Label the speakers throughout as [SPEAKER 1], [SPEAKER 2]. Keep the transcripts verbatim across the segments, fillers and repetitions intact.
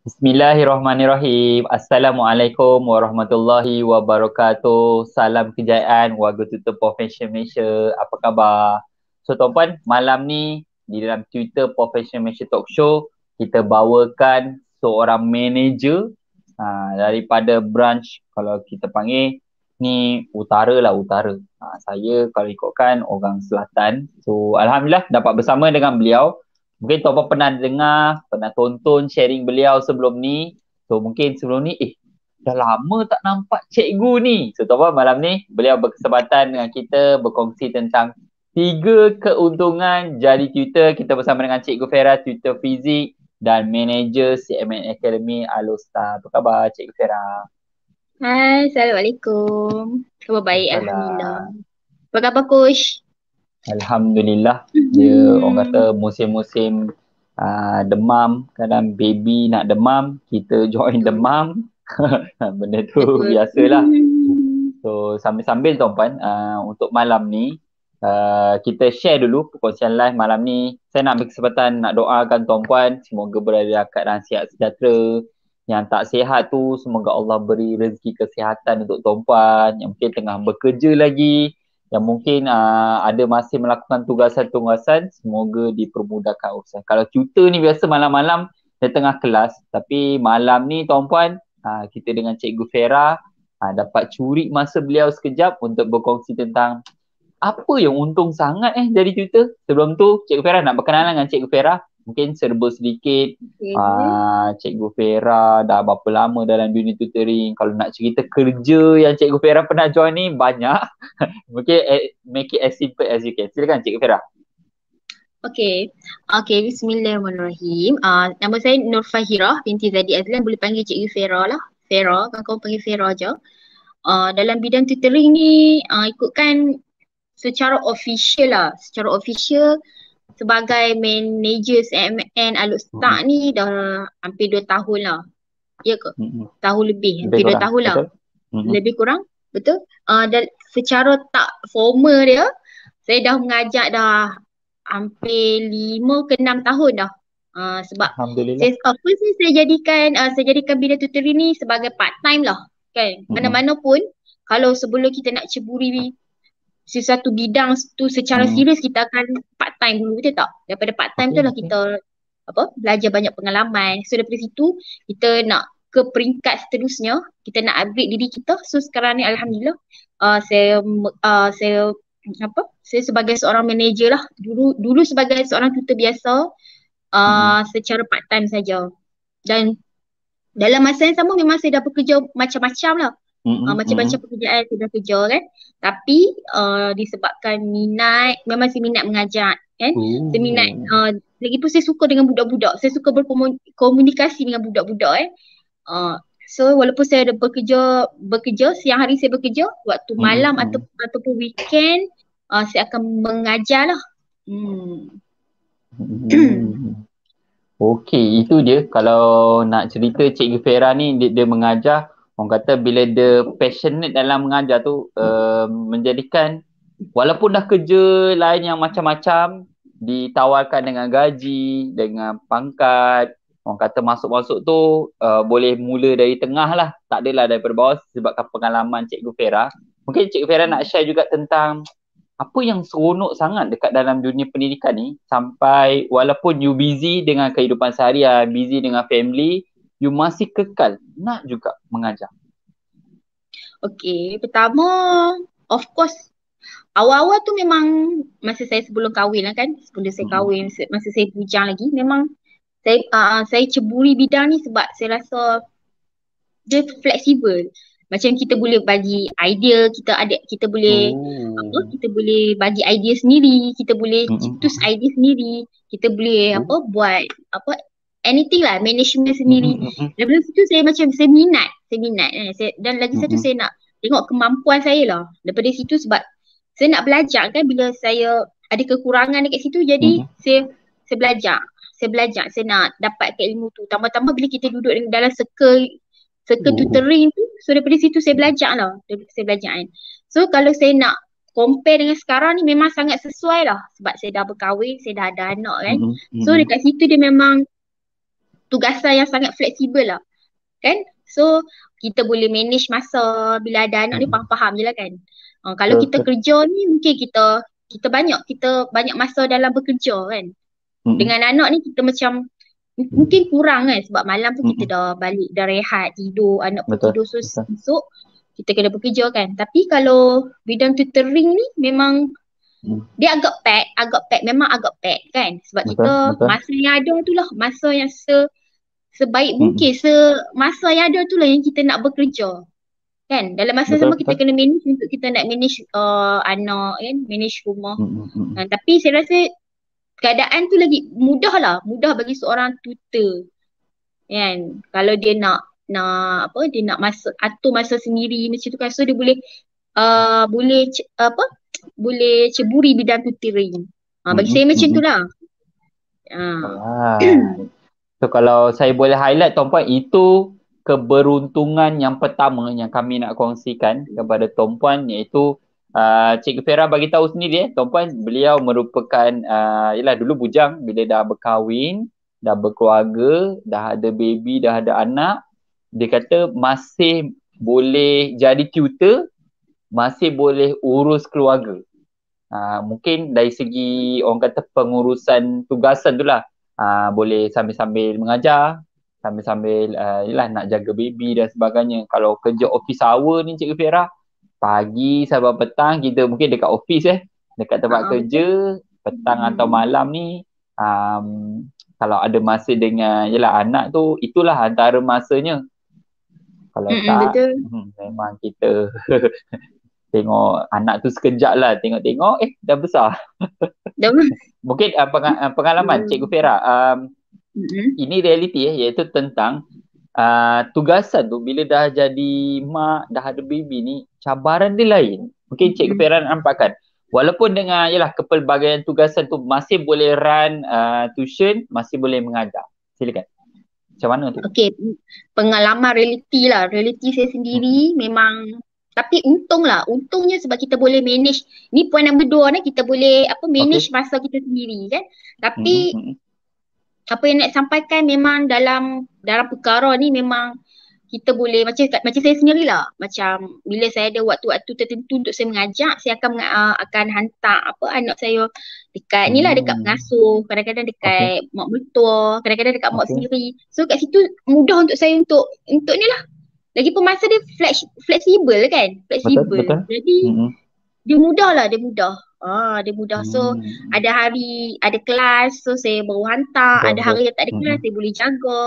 [SPEAKER 1] Bismillahirrahmanirrahim. Assalamualaikum warahmatullahi wabarakatuh. Salam kejayaan warga Twitter Professional Malaysia. Apa khabar? So tuan-puan, malam ni di dalam Twitter Professional Malaysia Talk Show, kita bawakan seorang manager ha, daripada branch, kalau kita panggil ni utara lah, utara. Ha, saya kalau ikutkan orang selatan. So Alhamdulillah dapat bersama dengan beliau. Mungkin tuan-puan pernah dengar, pernah tonton sharing beliau sebelum ni. So mungkin sebelum ni, eh dah lama tak nampak cikgu ni. So tuan-puan, malam ni beliau berkesempatan dengan kita berkongsi tentang tiga keuntungan jadi tutor. Kita bersama dengan Cikgu Fera, tutor fizik dan manager C M N Academy Alostar. Apa khabar Cikgu Fera?
[SPEAKER 2] Hai, Assalamualaikum. Khabar baik, Alhamdulillah.
[SPEAKER 1] Salam.
[SPEAKER 2] Apa khabar, Coach?
[SPEAKER 1] Alhamdulillah. Dia orang kata musim-musim uh, demam, kadang baby nak demam, kita join demam. Benda tu
[SPEAKER 2] Betul.
[SPEAKER 1] biasalah. So sambil-sambil tuan-puan, uh, untuk malam ni uh, kita share dulu perkongsian live malam ni. Saya nak ambil kesempatan nak doakan tuan-puan semoga berada dalam keadaan sihat sejahtera. Yang tak sihat tu semoga Allah beri rezeki kesihatan untuk tuan-puan. Yang mungkin tengah bekerja lagi, yang mungkin uh, ada masih melakukan tugasan-tugasan, semoga dipermudahkan urusan. Kalau tutor ni biasa malam-malam dia tengah kelas, tapi malam ni tuan-puan, uh, kita dengan Cikgu Fera uh, dapat curi masa beliau sekejap untuk berkongsi tentang apa yang untung sangat eh jadi tutor. Sebelum tu, Cikgu Fera nak berkenalan dengan Cikgu Fera. Mungkin serba sedikit,
[SPEAKER 2] Okay.
[SPEAKER 1] uh, Cikgu Fera dah berapa lama dalam dunia tutoring. Kalau nak cerita kerja yang Cikgu Fera pernah join ni banyak. Mungkin eh, make it as simple as you can. Silakan Cikgu Fera.
[SPEAKER 2] Okay. Okay, Bismillahirrahmanirrahim. Uh, nama saya Nur Fahira binti Zadi Azlan. Boleh panggil Cikgu Fera lah. Fera, kan kau panggil Fera je. Uh, dalam bidang tutoring ni, uh, ikutkan secara official lah. Secara official, sebagai manager C M N Alostar
[SPEAKER 1] Mm-hmm.
[SPEAKER 2] ni dah hampir dua tahun lah. Ya ke?
[SPEAKER 1] Mm-hmm.
[SPEAKER 2] Tahun lebih,
[SPEAKER 1] Lebih
[SPEAKER 2] hampir dua
[SPEAKER 1] kurang,
[SPEAKER 2] tahun lah.
[SPEAKER 1] betul? Mm-hmm.
[SPEAKER 2] Lebih kurang, betul? Uh, dan secara tak formal dia, saya dah mengajar dah hampir lima ke enam tahun dah. Uh, sebab
[SPEAKER 1] Alhamdulillah.
[SPEAKER 2] saya, apa sih saya jadikan uh, saya jadikan bidang tutoring ni sebagai part time lah. Kan?
[SPEAKER 1] Mm-hmm.
[SPEAKER 2] Mana-mana pun, kalau sebelum kita nak ceburi sesuatu bidang tu secara
[SPEAKER 1] Mm-hmm.
[SPEAKER 2] serius, kita akan part time dulu, betul tak? Daripada part time
[SPEAKER 1] Okay,
[SPEAKER 2] tu lah
[SPEAKER 1] okay.
[SPEAKER 2] kita apa belajar banyak pengalaman. So daripada situ kita nak ke peringkat seterusnya, kita nak upgrade diri kita. So sekarang ni Alhamdulillah uh, saya uh, saya apa saya sebagai seorang manager lah. Dulu dulu sebagai seorang tutor biasa, uh,
[SPEAKER 1] Mm-hmm.
[SPEAKER 2] secara part time saja. Dan dalam masa yang sama memang saya dah bekerja macam-macam lah.
[SPEAKER 1] Mm-hmm.
[SPEAKER 2] Uh, macam-macam
[SPEAKER 1] Mm-hmm.
[SPEAKER 2] pekerjaan saya dah kerja kan. Tapi uh, disebabkan minat, memang saya minat mengajar kan. Saya minat, uh, lagipun saya suka dengan budak-budak. Saya suka berkomunikasi dengan budak-budak eh. Uh, so walaupun saya ada bekerja, bekerja, siang hari saya bekerja, waktu malam
[SPEAKER 1] Mm-hmm.
[SPEAKER 2] atau, ataupun weekend, uh, saya akan mengajar lah. Hmm.
[SPEAKER 1] Hmm. Okey, itu dia. Kalau nak cerita Cikgu Fera ni, dia, dia mengajar, orang kata bila dia passionate dalam mengajar tu, uh, menjadikan walaupun dah kerja lain yang macam-macam, ditawarkan dengan gaji, dengan pangkat, orang kata masuk-masuk tu uh, boleh mula dari tengah lah, tak adalah daripada bawah sebabkan pengalaman Cikgu Fera. Mungkin Cikgu Fera nak share juga tentang apa yang seronok sangat dekat dalam dunia pendidikan ni, sampai walaupun you busy dengan kehidupan seharian, busy dengan family, you masih kekal nak juga mengajar.
[SPEAKER 2] Okay, pertama of course awal-awal tu memang masa saya sebelum kahwin lah kan, sebelum saya
[SPEAKER 1] Mm-mm.
[SPEAKER 2] kahwin, masa saya bujang lagi, memang saya uh, saya ceburi bidang ni sebab saya rasa dia fleksibel. Macam kita boleh bagi idea, kita ada kita boleh apa?
[SPEAKER 1] Oh.
[SPEAKER 2] Kita boleh bagi idea sendiri, kita boleh
[SPEAKER 1] Mm-mm.
[SPEAKER 2] cetus idea sendiri, kita boleh
[SPEAKER 1] Oh.
[SPEAKER 2] apa buat apa anything lah, management sendiri.
[SPEAKER 1] Mm-mm.
[SPEAKER 2] Daripada situ saya macam saya minat, saya minat eh. saya, dan lagi satu
[SPEAKER 1] Mm-mm.
[SPEAKER 2] saya nak tengok kemampuan saya lah. Daripada situ sebab saya nak belajar kan, bila saya ada kekurangan dekat situ, jadi
[SPEAKER 1] Mm-mm.
[SPEAKER 2] saya saya belajar. Saya belajar, saya nak dapatkan ilmu tu. Tambah-tambah bila kita duduk dalam circle circle
[SPEAKER 1] Oh.
[SPEAKER 2] tutoring tu, so daripada situ saya belajar lah. Daripada saya belajar kan. So kalau saya nak compare dengan sekarang ni, memang sangat sesuai lah. Sebab saya dah berkahwin, saya dah ada anak kan.
[SPEAKER 1] Mm-mm.
[SPEAKER 2] So
[SPEAKER 1] Mm-mm.
[SPEAKER 2] dekat situ dia memang tugasan yang sangat fleksibel lah kan. So kita boleh manage masa bila ada anak ni,
[SPEAKER 1] Mm-mm.
[SPEAKER 2] faham-faham je lah kan. Uh, kalau
[SPEAKER 1] Betul,
[SPEAKER 2] kita
[SPEAKER 1] betul.
[SPEAKER 2] kerja ni mungkin kita kita banyak kita banyak masa dalam bekerja kan.
[SPEAKER 1] Mm-mm.
[SPEAKER 2] Dengan anak ni kita macam m- mungkin kurang kan, sebab malam tu kita
[SPEAKER 1] Mm-mm.
[SPEAKER 2] dah balik, dah rehat, tidur, anak pun
[SPEAKER 1] Betul,
[SPEAKER 2] tidur, so
[SPEAKER 1] betul.
[SPEAKER 2] esok kita kena bekerja kan. Tapi kalau bidang tutoring ni memang
[SPEAKER 1] Mm.
[SPEAKER 2] dia agak pack, agak pack, memang agak pack kan. Sebab
[SPEAKER 1] Betul,
[SPEAKER 2] kita
[SPEAKER 1] betul.
[SPEAKER 2] masa yang ada tu lah, masa yang se sebaik
[SPEAKER 1] Mm-mm.
[SPEAKER 2] mungkin, se masa yang ada tu lah yang kita nak bekerja kan. Dalam masa
[SPEAKER 1] Betul,
[SPEAKER 2] sama kita
[SPEAKER 1] betul.
[SPEAKER 2] kena manage untuk kita nak manage uh, anak kan, manage rumah.
[SPEAKER 1] Mm-mm. Mm-mm.
[SPEAKER 2] Uh, tapi saya rasa keadaan tu lagi mudah lah, mudah bagi seorang tutor kan. Kalau dia nak nak apa, dia nak masa atur masa sendiri macam tu kan, so dia boleh uh, boleh ce- apa boleh ceburi bidang tutoring. Uh, bagi
[SPEAKER 1] Mm-mm.
[SPEAKER 2] saya macam tu
[SPEAKER 1] Mm-mm.
[SPEAKER 2] lah. Uh.
[SPEAKER 1] Alright. So kalau saya boleh highlight Tuan Puan, itu keberuntungan yang pertama yang kami nak kongsikan kepada Tuan Puan, iaitu uh, Cikgu Fera bagi tahu sendiri eh Tuan Puan, beliau merupakan uh, yalah dulu bujang, bila dah berkahwin, dah berkeluarga, dah ada baby, dah ada anak, dia kata masih boleh jadi tutor, masih boleh urus keluarga. Uh, mungkin dari segi orang kata pengurusan tugasan tu lah, uh, boleh sambil-sambil mengajar, sambil-sambil uh, yelah nak jaga baby dan sebagainya. Kalau kerja office hour ni Cikgu Fera, pagi sampai petang kita mungkin dekat office eh, dekat tempat
[SPEAKER 2] Uh,
[SPEAKER 1] kerja, petang atau
[SPEAKER 2] hmm.
[SPEAKER 1] malam ni um, kalau ada masa dengan yelah anak tu, itulah antara masanya. Kalau
[SPEAKER 2] Mm-mm,
[SPEAKER 1] tak,
[SPEAKER 2] betul.
[SPEAKER 1] hmm, memang kita tengok anak tu sekejap lah, tengok-tengok eh dah besar.
[SPEAKER 2] Dah.
[SPEAKER 1] Mungkin uh, peng- uh, pengalaman Cikgu Fera, um,
[SPEAKER 2] Mm-mm.
[SPEAKER 1] ini realiti eh, iaitu tentang uh, tugasan tu bila dah jadi mak, dah ada baby ni, cabaran dia lain. Mungkin Cikgu
[SPEAKER 2] Mm-mm.
[SPEAKER 1] Fera nampakkan, walaupun dengan yalah kepelbagaian tugasan tu masih boleh run uh, tuition, masih boleh mengajar. Silakan. Macam mana tu?
[SPEAKER 2] Okey, pengalaman realiti lah. Realiti saya sendiri memang, tapi untung lah. Untungnya sebab kita boleh manage. Ni point number dua ni, kita boleh apa manage
[SPEAKER 1] Okey.
[SPEAKER 2] masa kita sendiri kan.
[SPEAKER 1] Mm-mm,
[SPEAKER 2] Tapi
[SPEAKER 1] mm-mm.
[SPEAKER 2] apa yang nak sampaikan memang dalam dalam perkara ni memang kita boleh macam macam saya sendirilah. Macam bila saya ada waktu-waktu tertentu untuk saya mengajar, saya akan uh, akan hantar apa anak saya dekat ni lah, dekat
[SPEAKER 1] Hmm.
[SPEAKER 2] pengasuh, kadang-kadang
[SPEAKER 1] Okey.
[SPEAKER 2] dekat mak mertua, kadang-kadang dekat mak
[SPEAKER 1] Okey.
[SPEAKER 2] sendiri. So kat situ mudah untuk saya untuk untuk ni lah. Lagipun masa dia flex, fleksibel kan?
[SPEAKER 1] Betul,
[SPEAKER 2] Fleksibel.
[SPEAKER 1] betul.
[SPEAKER 2] Jadi
[SPEAKER 1] Mm-mm.
[SPEAKER 2] dia mudah lah, dia mudah. Ah, dia mudah. So
[SPEAKER 1] Hmm.
[SPEAKER 2] ada hari ada kelas, so saya baru hantar.
[SPEAKER 1] Betul,
[SPEAKER 2] Ada
[SPEAKER 1] betul.
[SPEAKER 2] hari yang tak ada kelas,
[SPEAKER 1] Mm-mm.
[SPEAKER 2] saya boleh jaga.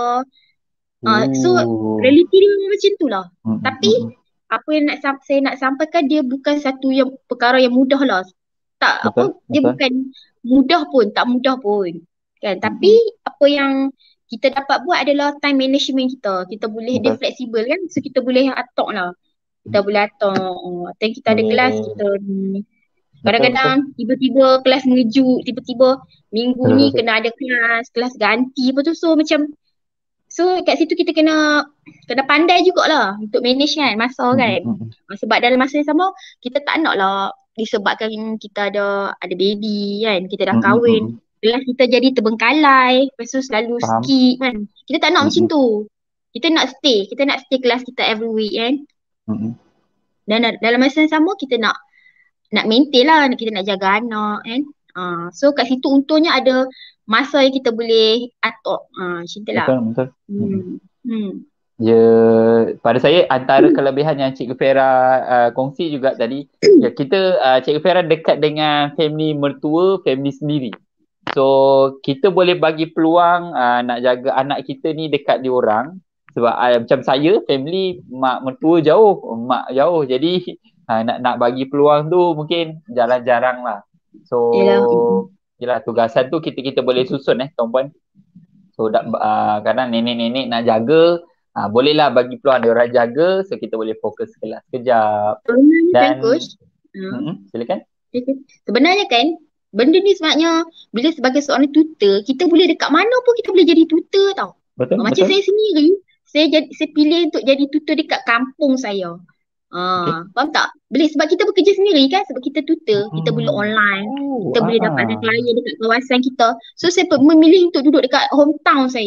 [SPEAKER 2] Uh, so
[SPEAKER 1] Oh.
[SPEAKER 2] realiti dia memang macam tu lah.
[SPEAKER 1] Mm-mm,
[SPEAKER 2] Tapi
[SPEAKER 1] mm-mm.
[SPEAKER 2] apa yang nak sam- saya nak sampaikan, dia bukan satu yang perkara yang mudah lah. Tak
[SPEAKER 1] Betul,
[SPEAKER 2] apa, dia
[SPEAKER 1] betul.
[SPEAKER 2] bukan mudah pun, tak mudah pun. Kan? Tapi
[SPEAKER 1] Mm-mm.
[SPEAKER 2] apa yang kita dapat buat adalah time management kita. Kita boleh, dia
[SPEAKER 1] Betul.
[SPEAKER 2] fleksibel kan. So kita boleh atur lah. Kita boleh atur. Oh, time kita ada kelas,
[SPEAKER 1] Boleh.
[SPEAKER 2] kita ni.
[SPEAKER 1] Betul, betul.
[SPEAKER 2] Kadang-kadang tiba-tiba kelas mengejut, tiba-tiba minggu
[SPEAKER 1] Betul,
[SPEAKER 2] ni
[SPEAKER 1] betul.
[SPEAKER 2] kena ada kelas, kelas ganti apa tu. So macam, so kat situ kita kena kena pandai jugalah untuk manage kan masa
[SPEAKER 1] Mm-mm,
[SPEAKER 2] kan.
[SPEAKER 1] mm-mm.
[SPEAKER 2] Sebab dalam masa yang sama kita tak nak lah disebabkan kita ada ada baby kan, kita dah
[SPEAKER 1] Mm-mm,
[SPEAKER 2] kahwin,
[SPEAKER 1] mm-mm.
[SPEAKER 2] kelas kita jadi terbengkalai, lepas tu selalu
[SPEAKER 1] Faham.
[SPEAKER 2] skip kan. Kita tak nak macam
[SPEAKER 1] Mm-mm,
[SPEAKER 2] tu. Kita nak stay, kita nak stay kelas kita every week kan.
[SPEAKER 1] mm-mm.
[SPEAKER 2] Dan da- dalam masa yang sama kita nak nak maintain lah, kita nak jaga anak kan. Uh, so kat situ untungnya ada masa yang kita boleh atur. Uh, macam tu lah.
[SPEAKER 1] Betul, betul. Mm-mm.
[SPEAKER 2] Hmm. Hmm.
[SPEAKER 1] Ya, pada saya antara kelebihan yang Cikgu Fera uh, kongsi juga tadi, ya kita uh, Cikgu Fera dekat dengan family mertua, family sendiri. So kita boleh bagi peluang uh, nak jaga anak kita ni dekat diorang. Sebab uh, macam saya, family mak mertua jauh, mak jauh. Jadi uh, nak nak bagi peluang tu mungkin jarang-jarang lah. So
[SPEAKER 2] Yelah. Mm-mm.
[SPEAKER 1] yelah, tugasan tu kita kita boleh susun eh tuan-puan. So dak, uh, kadang nenek-nenek nak jaga, uh, bolehlah bagi peluang dia orang jaga, so kita boleh fokus kelas kejap.
[SPEAKER 2] Sebenarnya kan
[SPEAKER 1] Dan
[SPEAKER 2] coach, uh,
[SPEAKER 1] mm-mm, silakan.
[SPEAKER 2] sebenarnya kan benda ni sebenarnya bila sebagai seorang tutor, kita boleh dekat mana pun kita boleh jadi tutor tau.
[SPEAKER 1] Betul,
[SPEAKER 2] Uh, macam
[SPEAKER 1] betul.
[SPEAKER 2] saya sendiri, saya jadi saya pilih untuk jadi tutor dekat kampung saya.
[SPEAKER 1] Okey.
[SPEAKER 2] Ah, faham tak? Boleh sebab kita bekerja sendiri kan, sebab kita tutor, kita boleh
[SPEAKER 1] Hmm.
[SPEAKER 2] online,
[SPEAKER 1] Oh,
[SPEAKER 2] kita boleh
[SPEAKER 1] ah,
[SPEAKER 2] dapatkan
[SPEAKER 1] ah.
[SPEAKER 2] klien dekat kawasan kita. So saya pe- memilih untuk duduk dekat hometown saya.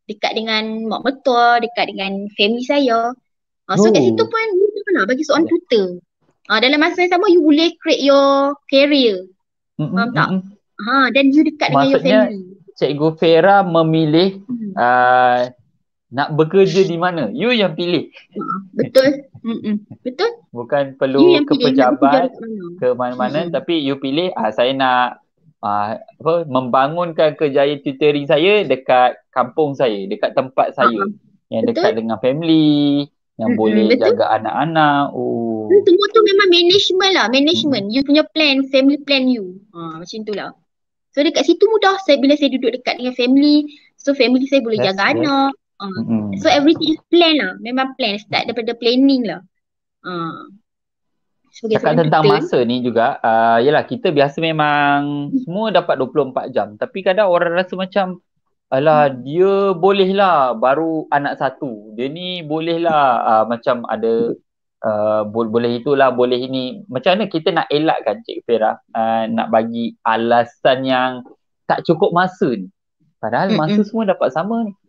[SPEAKER 2] dekat dengan mak mertua, dekat dengan family saya. Uh, so kat situ
[SPEAKER 1] Oh.
[SPEAKER 2] pun mudah lah bagi seorang
[SPEAKER 1] Ya.
[SPEAKER 2] tutor. Uh, dalam masa yang sama you boleh create your career. Faham tak?
[SPEAKER 1] Mm-mm-mm.
[SPEAKER 2] Ha, dan you dekat dengan your
[SPEAKER 1] Maksudnya
[SPEAKER 2] family.
[SPEAKER 1] Cikgu Fera memilih
[SPEAKER 2] Hmm.
[SPEAKER 1] uh, nak bekerja di mana. You yang pilih.
[SPEAKER 2] Uh, betul. Mm-mm. Betul.
[SPEAKER 1] Bukan
[SPEAKER 2] You
[SPEAKER 1] perlu
[SPEAKER 2] yang
[SPEAKER 1] ke
[SPEAKER 2] pilih nak bekerja
[SPEAKER 1] pejabat,
[SPEAKER 2] dekat mana.
[SPEAKER 1] ke mana-mana,
[SPEAKER 2] Mm-mm.
[SPEAKER 1] tapi you pilih ah, saya nak ah, apa membangunkan kerjaya tutoring saya dekat kampung saya, dekat tempat saya,
[SPEAKER 2] Uh-uh.
[SPEAKER 1] yang
[SPEAKER 2] Betul.
[SPEAKER 1] dekat dengan family, yang
[SPEAKER 2] Mm-mm.
[SPEAKER 1] boleh
[SPEAKER 2] Betul.
[SPEAKER 1] jaga anak-anak.
[SPEAKER 2] Hmm,
[SPEAKER 1] Oh.
[SPEAKER 2] semua tu memang management lah. Management.
[SPEAKER 1] Mm-mm.
[SPEAKER 2] You punya plan, family plan you. Ha, macam tu lah. So dekat situ mudah. Saya, bila saya duduk dekat dengan family, so family saya boleh
[SPEAKER 1] That's
[SPEAKER 2] jaga
[SPEAKER 1] that's.
[SPEAKER 2] anak. Ha.
[SPEAKER 1] Mm-mm.
[SPEAKER 2] So everything is plan lah. Memang plan. Start daripada planning lah. Ha. Sebagai
[SPEAKER 1] Cakap
[SPEAKER 2] seorang
[SPEAKER 1] tentang
[SPEAKER 2] tutor.
[SPEAKER 1] masa ni juga, uh, yelah kita biasa memang semua dapat dua puluh empat jam. Tapi kadang orang rasa macam, alah dia boleh lah baru anak satu. Dia ni boleh lah uh, macam ada, uh, bo- boleh itulah, boleh ini. Macam mana kita nak elakkan Cik Fera, uh, nak bagi alasan yang tak cukup masa ni. Padahal masa
[SPEAKER 2] Mm-mm.
[SPEAKER 1] semua dapat sama ni.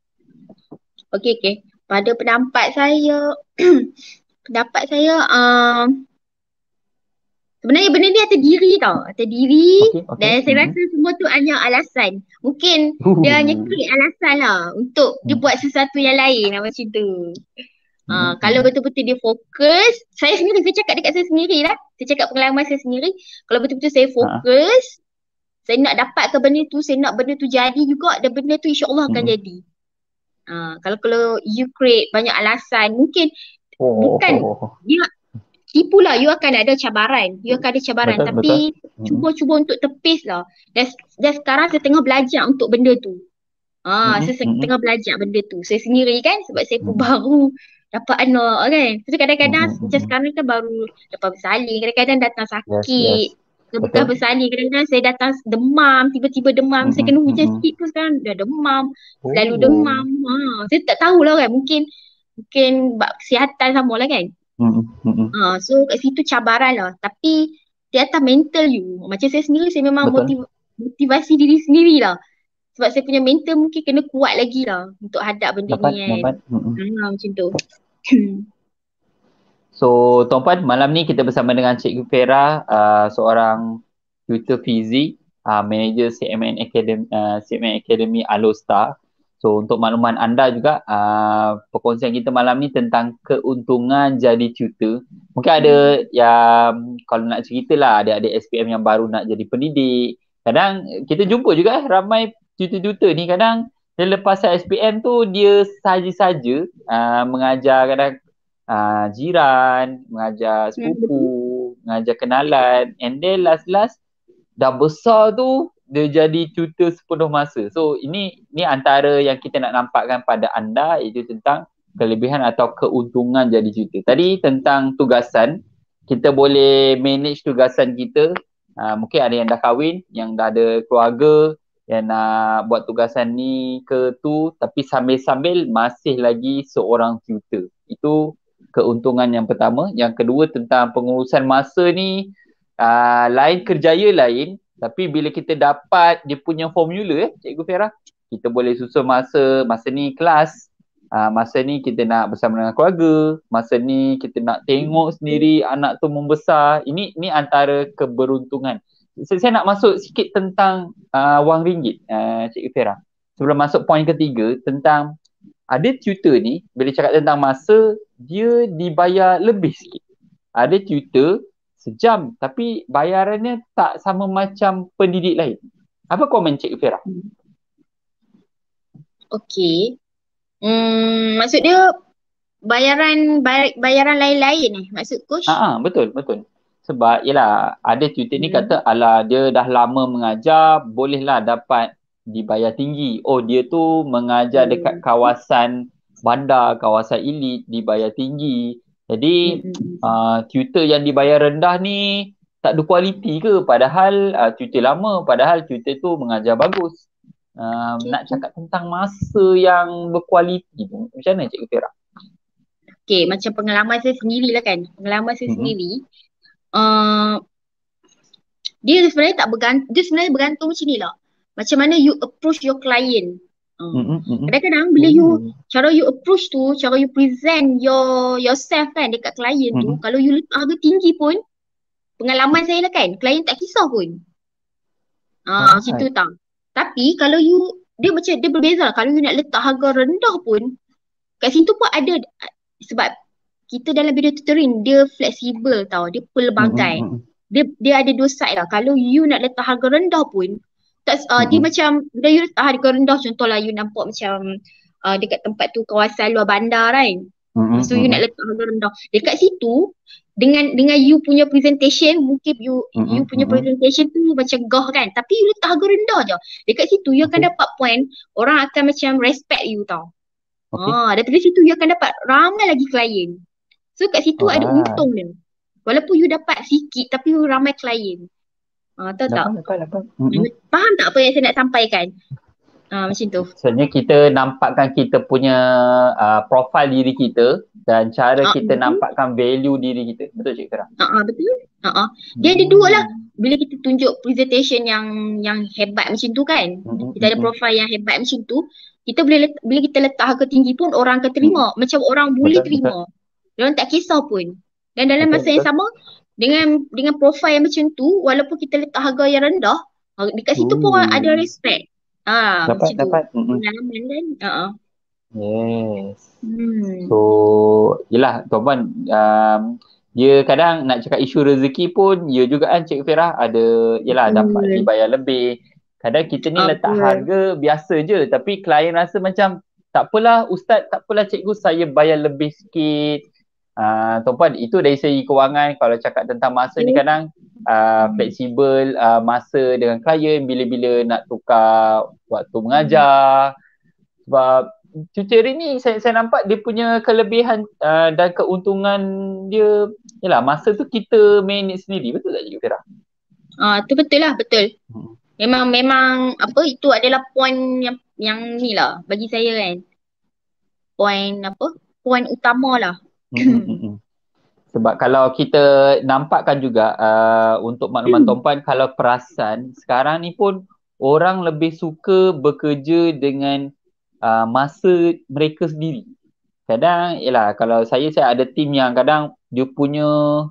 [SPEAKER 2] Okey, okey. Pada pendapat saya, pendapat saya, um, sebenarnya benda ni atas diri tau. Atas diri
[SPEAKER 1] Okey, okey.
[SPEAKER 2] dan saya
[SPEAKER 1] Mm-mm.
[SPEAKER 2] rasa semua tu hanya alasan. Mungkin dia hanya
[SPEAKER 1] Uh.
[SPEAKER 2] create alasan lah untuk dia
[SPEAKER 1] Mm-mm.
[SPEAKER 2] buat sesuatu yang lain lah macam tu. Uh,
[SPEAKER 1] Mm-mm.
[SPEAKER 2] kalau betul-betul dia fokus, saya sendiri, saya cakap dekat saya sendiri lah. Saya cakap pengalaman saya sendiri. Kalau betul-betul saya
[SPEAKER 1] Ha.
[SPEAKER 2] fokus, saya nak dapatkan benda tu, saya nak benda tu jadi juga dan benda tu insya-Allah akan
[SPEAKER 1] Mm-mm.
[SPEAKER 2] jadi. Uh, kalau kalau you create banyak alasan, mungkin
[SPEAKER 1] Oh.
[SPEAKER 2] bukan dia tipulah, you akan ada cabaran. You akan ada cabaran
[SPEAKER 1] Betul,
[SPEAKER 2] tapi
[SPEAKER 1] betul.
[SPEAKER 2] cuba-cuba untuk tepis lah. Dan, dan sekarang saya tengah belajar untuk benda tu. Ah,
[SPEAKER 1] Mm-mm.
[SPEAKER 2] saya se-
[SPEAKER 1] Mm-mm.
[SPEAKER 2] tengah belajar benda tu. Saya sendiri kan sebab saya pun
[SPEAKER 1] Mm-mm.
[SPEAKER 2] baru dapat anak kan. So kadang-kadang
[SPEAKER 1] Mm-mm.
[SPEAKER 2] macam
[SPEAKER 1] Mm-mm.
[SPEAKER 2] sekarang kan baru dapat bersalin. Kadang-kadang datang
[SPEAKER 1] Yes, yes.
[SPEAKER 2] sakit. Lepas
[SPEAKER 1] Betul.
[SPEAKER 2] bersalin kadang-kadang saya datang demam. Tiba-tiba demam. Saya
[SPEAKER 1] Mm-mm.
[SPEAKER 2] kena hujan
[SPEAKER 1] Mm-mm.
[SPEAKER 2] sikit pun sekarang dah demam. Selalu
[SPEAKER 1] Oh.
[SPEAKER 2] demam. Ha, saya tak tahulah kan. Mungkin mungkin bab kesihatan sama lah kan.
[SPEAKER 1] Mm-mm. Mm-mm.
[SPEAKER 2] Ha, so kat situ cabaran lah. Tapi di atas mental you. Macam saya sendiri, saya memang
[SPEAKER 1] Betul.
[SPEAKER 2] motiv- motivasi diri sendiri lah. Sebab saya punya mental mungkin kena kuat lagi lah untuk hadap benda
[SPEAKER 1] Dapat,
[SPEAKER 2] ni kan.
[SPEAKER 1] dapat. Mm-mm.
[SPEAKER 2] Ha, macam tu.
[SPEAKER 1] So, tuan-puan, malam ni kita bersama dengan Cikgu Fera, uh, seorang tutor fizik, uh, manager C M N Academy, uh, C M N Academy Alostar. So, untuk makluman anda juga, uh, perkongsian kita malam ni tentang keuntungan jadi tutor. Mungkin ada yang, kalau nak cerita lah, adik-adik S P M yang baru nak jadi pendidik. Kadang kita jumpa juga eh, ramai tutor-tutor ni, kadang dia lepas S P M tu, dia saja-saja uh, mengajar kadang Uh, jiran, mengajar sepupu, mengajar kenalan, and then last-last dah besar tu dia jadi tutor sepenuh masa. So ini ni antara yang kita nak nampakkan pada anda, iaitu tentang kelebihan atau keuntungan jadi tutor. Tadi tentang tugasan, kita boleh manage tugasan kita. Uh, mungkin ada yang dah kahwin, yang dah ada keluarga, yang nak buat tugasan ni ke tu, tapi sambil-sambil masih lagi seorang tutor. Itu keuntungan yang pertama. Yang kedua tentang pengurusan masa ni, uh, lain kerjaya lain, tapi bila kita dapat dia punya formula eh, Cikgu Fera, kita boleh susun masa, masa ni kelas, uh, masa ni kita nak bersama dengan keluarga, masa ni kita nak tengok sendiri anak tu membesar. Ini ni antara keberuntungan. Saya, saya nak masuk sikit tentang uh, wang ringgit, uh, Cikgu Fera. Sebelum masuk poin ketiga tentang ada tutor ni, bila cakap tentang masa, dia dibayar lebih sikit. Ada tutor sejam tapi bayarannya tak sama macam pendidik lain. Apa komen Cikgu Fera?
[SPEAKER 2] Okey. Hmm, maksud dia bayaran bay- bayaran lain-lain eh? Maksud coach?
[SPEAKER 1] Ah, betul, betul. Sebab yelah, ada tutor ni
[SPEAKER 2] Hmm.
[SPEAKER 1] kata ala dia dah lama mengajar, bolehlah dapat dibayar tinggi. Oh, dia tu mengajar dekat
[SPEAKER 2] Hmm.
[SPEAKER 1] kawasan bandar, kawasan elit, dibayar tinggi. Jadi
[SPEAKER 2] Hmm.
[SPEAKER 1] uh, tutor yang dibayar rendah ni tak ada kualiti ke? Padahal uh, tutor lama, padahal tutor tu mengajar bagus. Uh,
[SPEAKER 2] Okay,
[SPEAKER 1] nak
[SPEAKER 2] okay.
[SPEAKER 1] cakap tentang masa yang berkualiti tu, macam mana Cikgu Fera?
[SPEAKER 2] Okay, macam pengalaman saya sendiri lah kan. Pengalaman saya
[SPEAKER 1] Mm-hmm.
[SPEAKER 2] sendiri. Uh, dia sebenarnya tak bergantung, dia sebenarnya bergantung macam ni lah. Macam mana you approach your client. Uh.
[SPEAKER 1] Mm-mm, mm-mm.
[SPEAKER 2] Kadang-kadang bila you,
[SPEAKER 1] Oh.
[SPEAKER 2] cara you approach tu, cara you present your yourself kan dekat klien tu,
[SPEAKER 1] Mm-mm.
[SPEAKER 2] kalau you letak harga tinggi pun, pengalaman saya lah kan, klien tak kisah pun. Ah, macam tu
[SPEAKER 1] Right.
[SPEAKER 2] tau. Tapi kalau you, dia macam, dia berbeza lah. Kalau you nak letak harga rendah pun, kat situ pun ada, sebab kita dalam bidang tutoring, dia fleksibel tau. Dia pelbagai.
[SPEAKER 1] Mm-mm, mm-mm.
[SPEAKER 2] Dia dia ada dua side lah. Kalau you nak letak harga rendah pun, tak, uh, dia
[SPEAKER 1] Mm-mm.
[SPEAKER 2] macam, bila you letak harga rendah, contohlah you nampak macam uh, dekat tempat tu kawasan luar bandar kan.
[SPEAKER 1] Mm-mm,
[SPEAKER 2] So you nak
[SPEAKER 1] mm-mm.
[SPEAKER 2] letak harga rendah. Dekat situ, dengan dengan you punya presentation, mungkin you you
[SPEAKER 1] Mm-mm,
[SPEAKER 2] punya
[SPEAKER 1] mm-mm.
[SPEAKER 2] presentation tu macam gah kan. Tapi you letak harga rendah je. Dekat situ you akan
[SPEAKER 1] Okay.
[SPEAKER 2] dapat point, orang akan macam respect you tau.
[SPEAKER 1] Okay.
[SPEAKER 2] Ah, daripada situ you akan dapat ramai lagi klien. So kat situ ada
[SPEAKER 1] Alright.
[SPEAKER 2] untung dia. Walaupun you dapat sikit tapi you ramai klien. Ah, tahu tak?
[SPEAKER 1] Dapat, dapat, dapat. Mm-mm.
[SPEAKER 2] Faham tak apa yang saya nak sampaikan? Ah, macam tu.
[SPEAKER 1] Sebenarnya kita nampakkan kita punya uh, profil diri kita dan cara
[SPEAKER 2] Ah,
[SPEAKER 1] kita
[SPEAKER 2] betul.
[SPEAKER 1] nampakkan value diri kita. Betul Cik Fira?
[SPEAKER 2] Ah, ah, betul. Ah, ah. Dia ada dua lah. Bila kita tunjuk presentation yang yang hebat macam tu kan.
[SPEAKER 1] Mm-mm,
[SPEAKER 2] Kita ada
[SPEAKER 1] mm-mm.
[SPEAKER 2] profil yang hebat macam tu. Kita boleh let, bila kita letak harga tinggi pun orang akan terima. Macam orang boleh
[SPEAKER 1] Betul,
[SPEAKER 2] terima. Diorang tak kisah pun. Dan dalam
[SPEAKER 1] Betul,
[SPEAKER 2] masa yang
[SPEAKER 1] betul.
[SPEAKER 2] sama, dengan dengan profil yang macam tu, walaupun kita letak harga yang rendah, ah, dekat situ pun orang ada
[SPEAKER 1] Ooh.
[SPEAKER 2] respect. Ah,
[SPEAKER 1] Dapat,
[SPEAKER 2] macam tu.
[SPEAKER 1] dapat. Mm-mm.
[SPEAKER 2] Pengalaman kan. Ah, ah.
[SPEAKER 1] Yes.
[SPEAKER 2] Hmm.
[SPEAKER 1] So, yelah Tuan Puan, um, dia kadang nak cakap isu rezeki pun, ya juga kan Cik Fira, ada, yelah dapat
[SPEAKER 2] Betul.
[SPEAKER 1] dibayar lebih. Kadang kita ni
[SPEAKER 2] Ah,
[SPEAKER 1] letak
[SPEAKER 2] betul.
[SPEAKER 1] harga biasa je, tapi klien rasa macam, tak apalah Ustaz, tak apalah Cikgu, saya bayar lebih sikit. Uh, Tuan Puan, itu dari segi kewangan. Kalau cakap tentang masa ni kadang uh, fleksibel uh, masa dengan klien, bila-bila nak tukar waktu mengajar. Sebab tutoring ni saya, saya nampak dia punya kelebihan uh, dan keuntungan dia, yalah masa tu kita manage sendiri. Betul tak Cikgu Fira?
[SPEAKER 2] Ah, tu betul lah, betul.
[SPEAKER 1] Hmm.
[SPEAKER 2] Memang memang apa itu adalah point yang yang ni lah bagi saya kan. Point apa? Point utama lah.
[SPEAKER 1] Hmm, hmm, hmm. Sebab kalau kita nampakkan juga uh, untuk makluman Tuan Puan, kalau perasan sekarang ni pun orang lebih suka bekerja dengan uh, masa mereka sendiri. Kadang yalah kalau saya saya ada tim yang kadang dia punya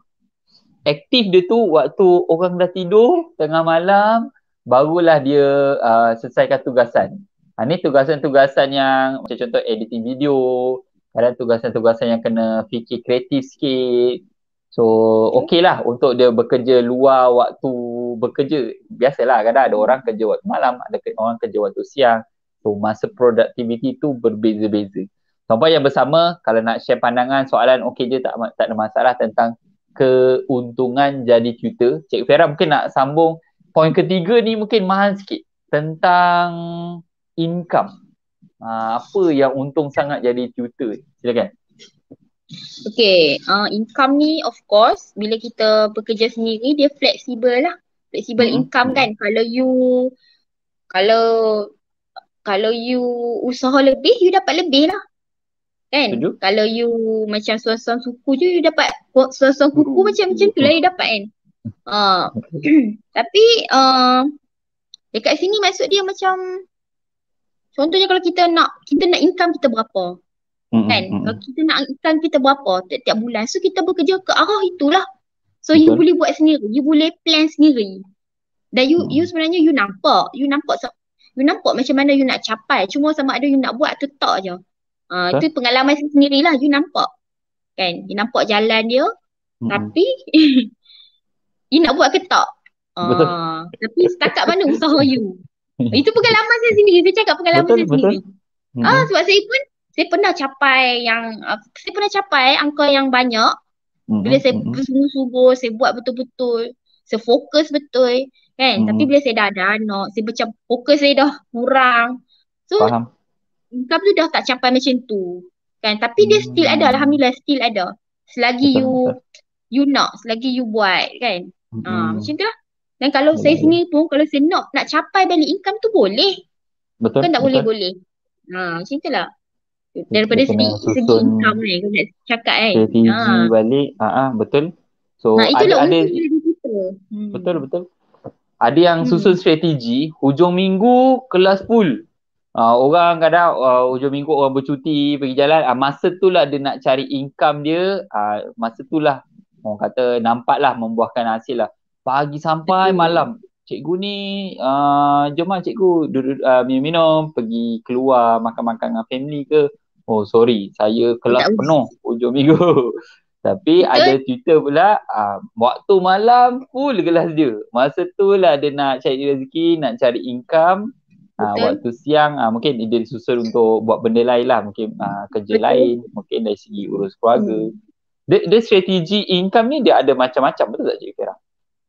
[SPEAKER 1] aktif dia tu waktu orang dah tidur tengah malam, barulah dia uh, selesaikan tugasan. Ha, ni tugasan-tugasan yang macam contoh editing video, kadang tugasan-tugasan yang kena fikir kreatif sikit. So okey lah untuk dia bekerja luar waktu bekerja. Biasalah kadang ada orang kerja waktu malam, ada orang kerja waktu siang. So masa productivity tu berbeza-beza. Tuan-tuan yang bersama, kalau nak share pandangan, soalan okey je, tak, tak ada masalah tentang keuntungan jadi tutor. Cik Fira mungkin nak sambung poin ketiga ni, mungkin mahal sikit, tentang income. Ha, apa yang untung sangat jadi tutor? Silakan.
[SPEAKER 2] Okay, uh, income ni of course bila kita bekerja sendiri dia fleksibel lah. Fleksibel
[SPEAKER 1] Mm-hmm.
[SPEAKER 2] income kan. Kalau you kalau kalau you usaha lebih, you dapat lebih lah. Kan?
[SPEAKER 1] Setuju?
[SPEAKER 2] Kalau you macam suan-suan suku je, you dapat suan-suan kuku
[SPEAKER 1] Uh,
[SPEAKER 2] macam macam tu lah you dapat kan. Uh, tapi uh, dekat sini maksud dia macam contohnya kalau kita nak kita nak income kita berapa.
[SPEAKER 1] Mm-mm,
[SPEAKER 2] kan
[SPEAKER 1] mm-mm.
[SPEAKER 2] kalau kita nak income kita berapa tiap-tiap bulan, so kita bekerja ke arah itulah. So
[SPEAKER 1] Betul.
[SPEAKER 2] you boleh buat sendiri, you boleh plan sendiri. Dan you
[SPEAKER 1] Hmm.
[SPEAKER 2] you sebenarnya you nampak you nampak you nampak macam mana you nak capai, cuma sama ada you nak buat atau tak je. Uh, itu pengalaman saya sendirilah, you nampak kan, you nampak jalan dia. Hmm. Tapi you nak buat ke tak?
[SPEAKER 1] Betul.
[SPEAKER 2] Uh, tapi setakat mana usaha you. Itu pengalaman saya sendiri, saya cakap pengalaman
[SPEAKER 1] Betul,
[SPEAKER 2] saya
[SPEAKER 1] betul.
[SPEAKER 2] sendiri. Hmm. Ah, sebab saya pun saya pernah capai yang uh, saya pernah capai angka yang banyak mm-hmm. bila saya mm-hmm. bersungguh-sungguh, saya buat betul-betul, saya fokus betul kan. Mm-hmm. Tapi bila saya dah ada anak, saya macam fokus saya dah kurang. So
[SPEAKER 1] faham.
[SPEAKER 2] Income tu dah tak capai macam tu kan. Tapi dia still ada, alhamdulillah still ada. Selagi betul, you betul. you nak, selagi you buat kan. Mm-hmm. Ah, macam tu lah. Dan kalau betul, saya sendiri pun kalau saya nak nak capai balik income tu boleh.
[SPEAKER 1] Betul.
[SPEAKER 2] Kan tak boleh-boleh. Ha, macam tu lah. Daripada segi, segi income kan, kalau nak cakap kan.
[SPEAKER 1] Strategi
[SPEAKER 2] ha.
[SPEAKER 1] balik, ah betul. So
[SPEAKER 2] Nah, itulah
[SPEAKER 1] ada ada
[SPEAKER 2] kita.
[SPEAKER 1] Hmm. Betul betul. Ada yang hmm. susun strategi, hujung minggu kelas full. Uh, orang kadang uh, hujung minggu orang bercuti pergi jalan, uh, masa tu lah dia nak cari income dia, uh, masa tu lah orang kata nampak lah membuahkan hasil lah. Pagi sampai
[SPEAKER 2] Betul.
[SPEAKER 1] malam, cikgu ni uh, jom lah cikgu duduk uh, minum-minum, pergi keluar makan-makan dengan family ke. Oh sorry, saya
[SPEAKER 2] Dia
[SPEAKER 1] kelas
[SPEAKER 2] tak uji.
[SPEAKER 1] penuh hujung minggu. Tapi ada
[SPEAKER 2] Betul.
[SPEAKER 1] tutor pula, uh, waktu malam full kelas dia. Masa tu lah dia nak cari rezeki, nak cari income. Ha,
[SPEAKER 2] Betul.
[SPEAKER 1] waktu siang ha, mungkin dia disusul untuk buat benda lain lah, mungkin ha, kerja
[SPEAKER 2] Betul.
[SPEAKER 1] lain, mungkin dari segi urus keluarga.
[SPEAKER 2] Hmm.
[SPEAKER 1] Dia, dia strategi income ni dia ada macam-macam, betul tak Cik Fira?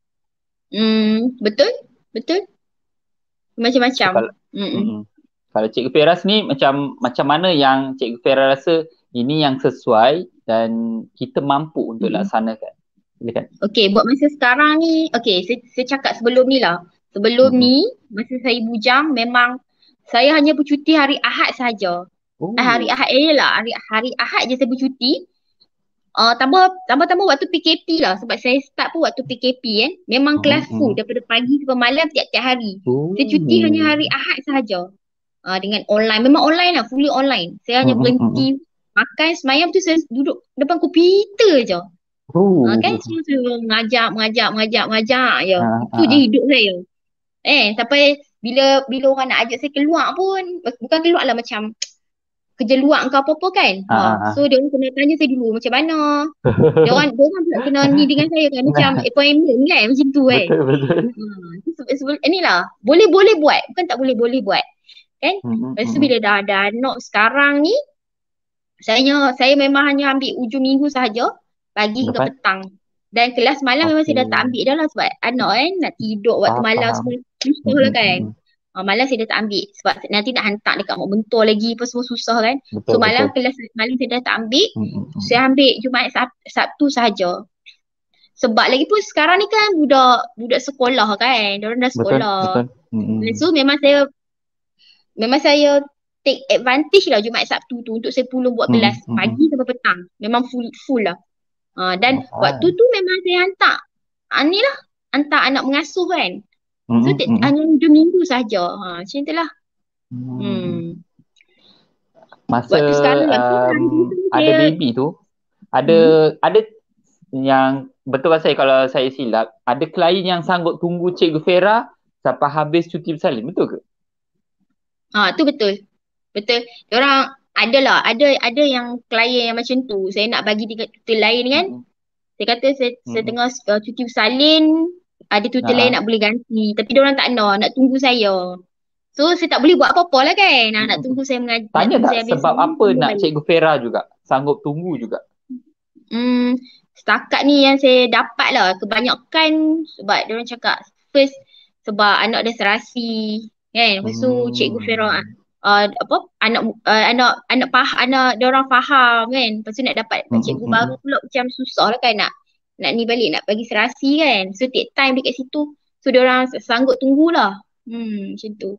[SPEAKER 2] Hmm, betul, betul. Macam-macam.
[SPEAKER 1] So, kalau,
[SPEAKER 2] Mm-mm.
[SPEAKER 1] kalau Cik Fira ni macam macam mana yang Cik Fira rasa ini yang sesuai dan kita mampu untuk
[SPEAKER 2] Mm-mm.
[SPEAKER 1] laksanakan? Silakan.
[SPEAKER 2] Okey, buat masa sekarang ni, okey, saya, saya cakap sebelum ni lah. Sebelum
[SPEAKER 1] Mm-mm.
[SPEAKER 2] ni, masa saya bujang, memang saya hanya bercuti hari Ahad saja.
[SPEAKER 1] Oh.
[SPEAKER 2] Eh, hari Ahad eh lah, hari, hari Ahad je saya bercuti. Uh, tambah, tambah-tambah waktu P K P lah. Sebab saya start pun waktu P K P kan. Memang kelas full
[SPEAKER 1] Mm-mm.
[SPEAKER 2] daripada pagi sampai malam tiap-tiap hari.
[SPEAKER 1] Oh.
[SPEAKER 2] Saya cuti hanya hari Ahad sahaja. Uh, dengan online, memang online lah, fully online. Saya hanya
[SPEAKER 1] Mm-mm.
[SPEAKER 2] berhenti makan semayang tu saya duduk depan komputer je.
[SPEAKER 1] Oh.
[SPEAKER 2] Uh, kan so, so, mengajar, mengajar, mengajar, mengajar je.
[SPEAKER 1] Ah,
[SPEAKER 2] Itu
[SPEAKER 1] ah,
[SPEAKER 2] je
[SPEAKER 1] ah.
[SPEAKER 2] hidup saya. Eh, sampai bila bila orang nak ajak saya keluar pun, bukan keluar lah macam kerja luar ke apa-apa kan.
[SPEAKER 1] Ah,
[SPEAKER 2] Ha,
[SPEAKER 1] ah, ah.
[SPEAKER 2] so dia orang kena tanya saya dulu macam mana. Dia orang, dia orang pula kena ni dengan saya kan, macam appointment kan, macam tu kan.
[SPEAKER 1] Betul, betul.
[SPEAKER 2] Ha, sebelum inilah, boleh-boleh buat, bukan tak boleh-boleh buat. Kan?
[SPEAKER 1] Mm-mm.
[SPEAKER 2] Lepas tu bila dah ada anak sekarang ni, saya saya memang hanya ambil ujung minggu sahaja, pagi hingga
[SPEAKER 1] Lepas?
[SPEAKER 2] petang. Dan kelas malam memang saya dah tak
[SPEAKER 1] Okey.
[SPEAKER 2] ambil dah lah sebab anak kan nak tidur waktu
[SPEAKER 1] Faham,
[SPEAKER 2] malam
[SPEAKER 1] faham.
[SPEAKER 2] semua susah lah kan. Uh, malam saya dah tak ambil sebab nanti nak hantar dekat mak bentor lagi apa semua susah kan.
[SPEAKER 1] Betul,
[SPEAKER 2] So malam
[SPEAKER 1] betul.
[SPEAKER 2] kelas malam saya dah tak ambil.
[SPEAKER 1] Mm-mm.
[SPEAKER 2] Saya ambil Jumaat Sab- Sabtu sahaja. Sebab lagi pun sekarang ni kan budak budak sekolah kan. Diorang dah
[SPEAKER 1] Betul,
[SPEAKER 2] sekolah.
[SPEAKER 1] betul. Mm-mm.
[SPEAKER 2] So memang saya memang saya take advantage lah Jumaat Sabtu tu untuk saya pulang buat kelas
[SPEAKER 1] Mm-mm.
[SPEAKER 2] pagi sampai petang. Memang full full lah. Uh, dan
[SPEAKER 1] Faham.
[SPEAKER 2] waktu tu memang saya hantar uh, ni lah, hantar anak mengasuh kan. So
[SPEAKER 1] Mm-mm.
[SPEAKER 2] t-
[SPEAKER 1] Mm-mm.
[SPEAKER 2] hanya dua minggu sahaja. Ha, macam tu lah.
[SPEAKER 1] Mm.
[SPEAKER 2] Hmm.
[SPEAKER 1] Masa
[SPEAKER 2] Waktu sekarang lah.
[SPEAKER 1] um, ada
[SPEAKER 2] Saya,
[SPEAKER 1] baby tu, ada ada yang betul kan saya kalau saya silap, ada klien yang sanggup tunggu Cikgu Fera sampai habis cuti bersalin, betul ke?
[SPEAKER 2] ha, tu betul. Betul. Diorang ada lah, ada ada yang klien yang macam tu. Saya nak bagi dekat tutor lain kan.
[SPEAKER 1] Mm-mm.
[SPEAKER 2] Saya kata saya, saya
[SPEAKER 1] Mm-mm.
[SPEAKER 2] tengah uh, cuti bersalin, ada tutor
[SPEAKER 1] Ha-ha.
[SPEAKER 2] lain nak boleh ganti. Tapi diorang tak nak, nak tunggu saya. So saya tak boleh buat apa-apa lah kan. Nak, nak tunggu saya mengajar.
[SPEAKER 1] Tanya tak
[SPEAKER 2] saya habis
[SPEAKER 1] sebab
[SPEAKER 2] semua,
[SPEAKER 1] apa
[SPEAKER 2] tunggu
[SPEAKER 1] nak
[SPEAKER 2] balik.
[SPEAKER 1] Cikgu Fera juga sanggup tunggu juga?
[SPEAKER 2] Hmm, setakat ni yang saya dapat lah kebanyakan sebab diorang cakap first sebab anak dia serasi kan. Lepas tu
[SPEAKER 1] Hmm.
[SPEAKER 2] Cikgu Fera uh, apa anak uh, anak anak faham, anak diorang faham kan. Lepas tu nak dapat
[SPEAKER 1] Mm-mm.
[SPEAKER 2] cikgu baru pula macam susah lah kan nak nak ni balik nak bagi serasi kan. So take time dekat situ. So diorang sanggup tunggulah. Hmm, macam tu.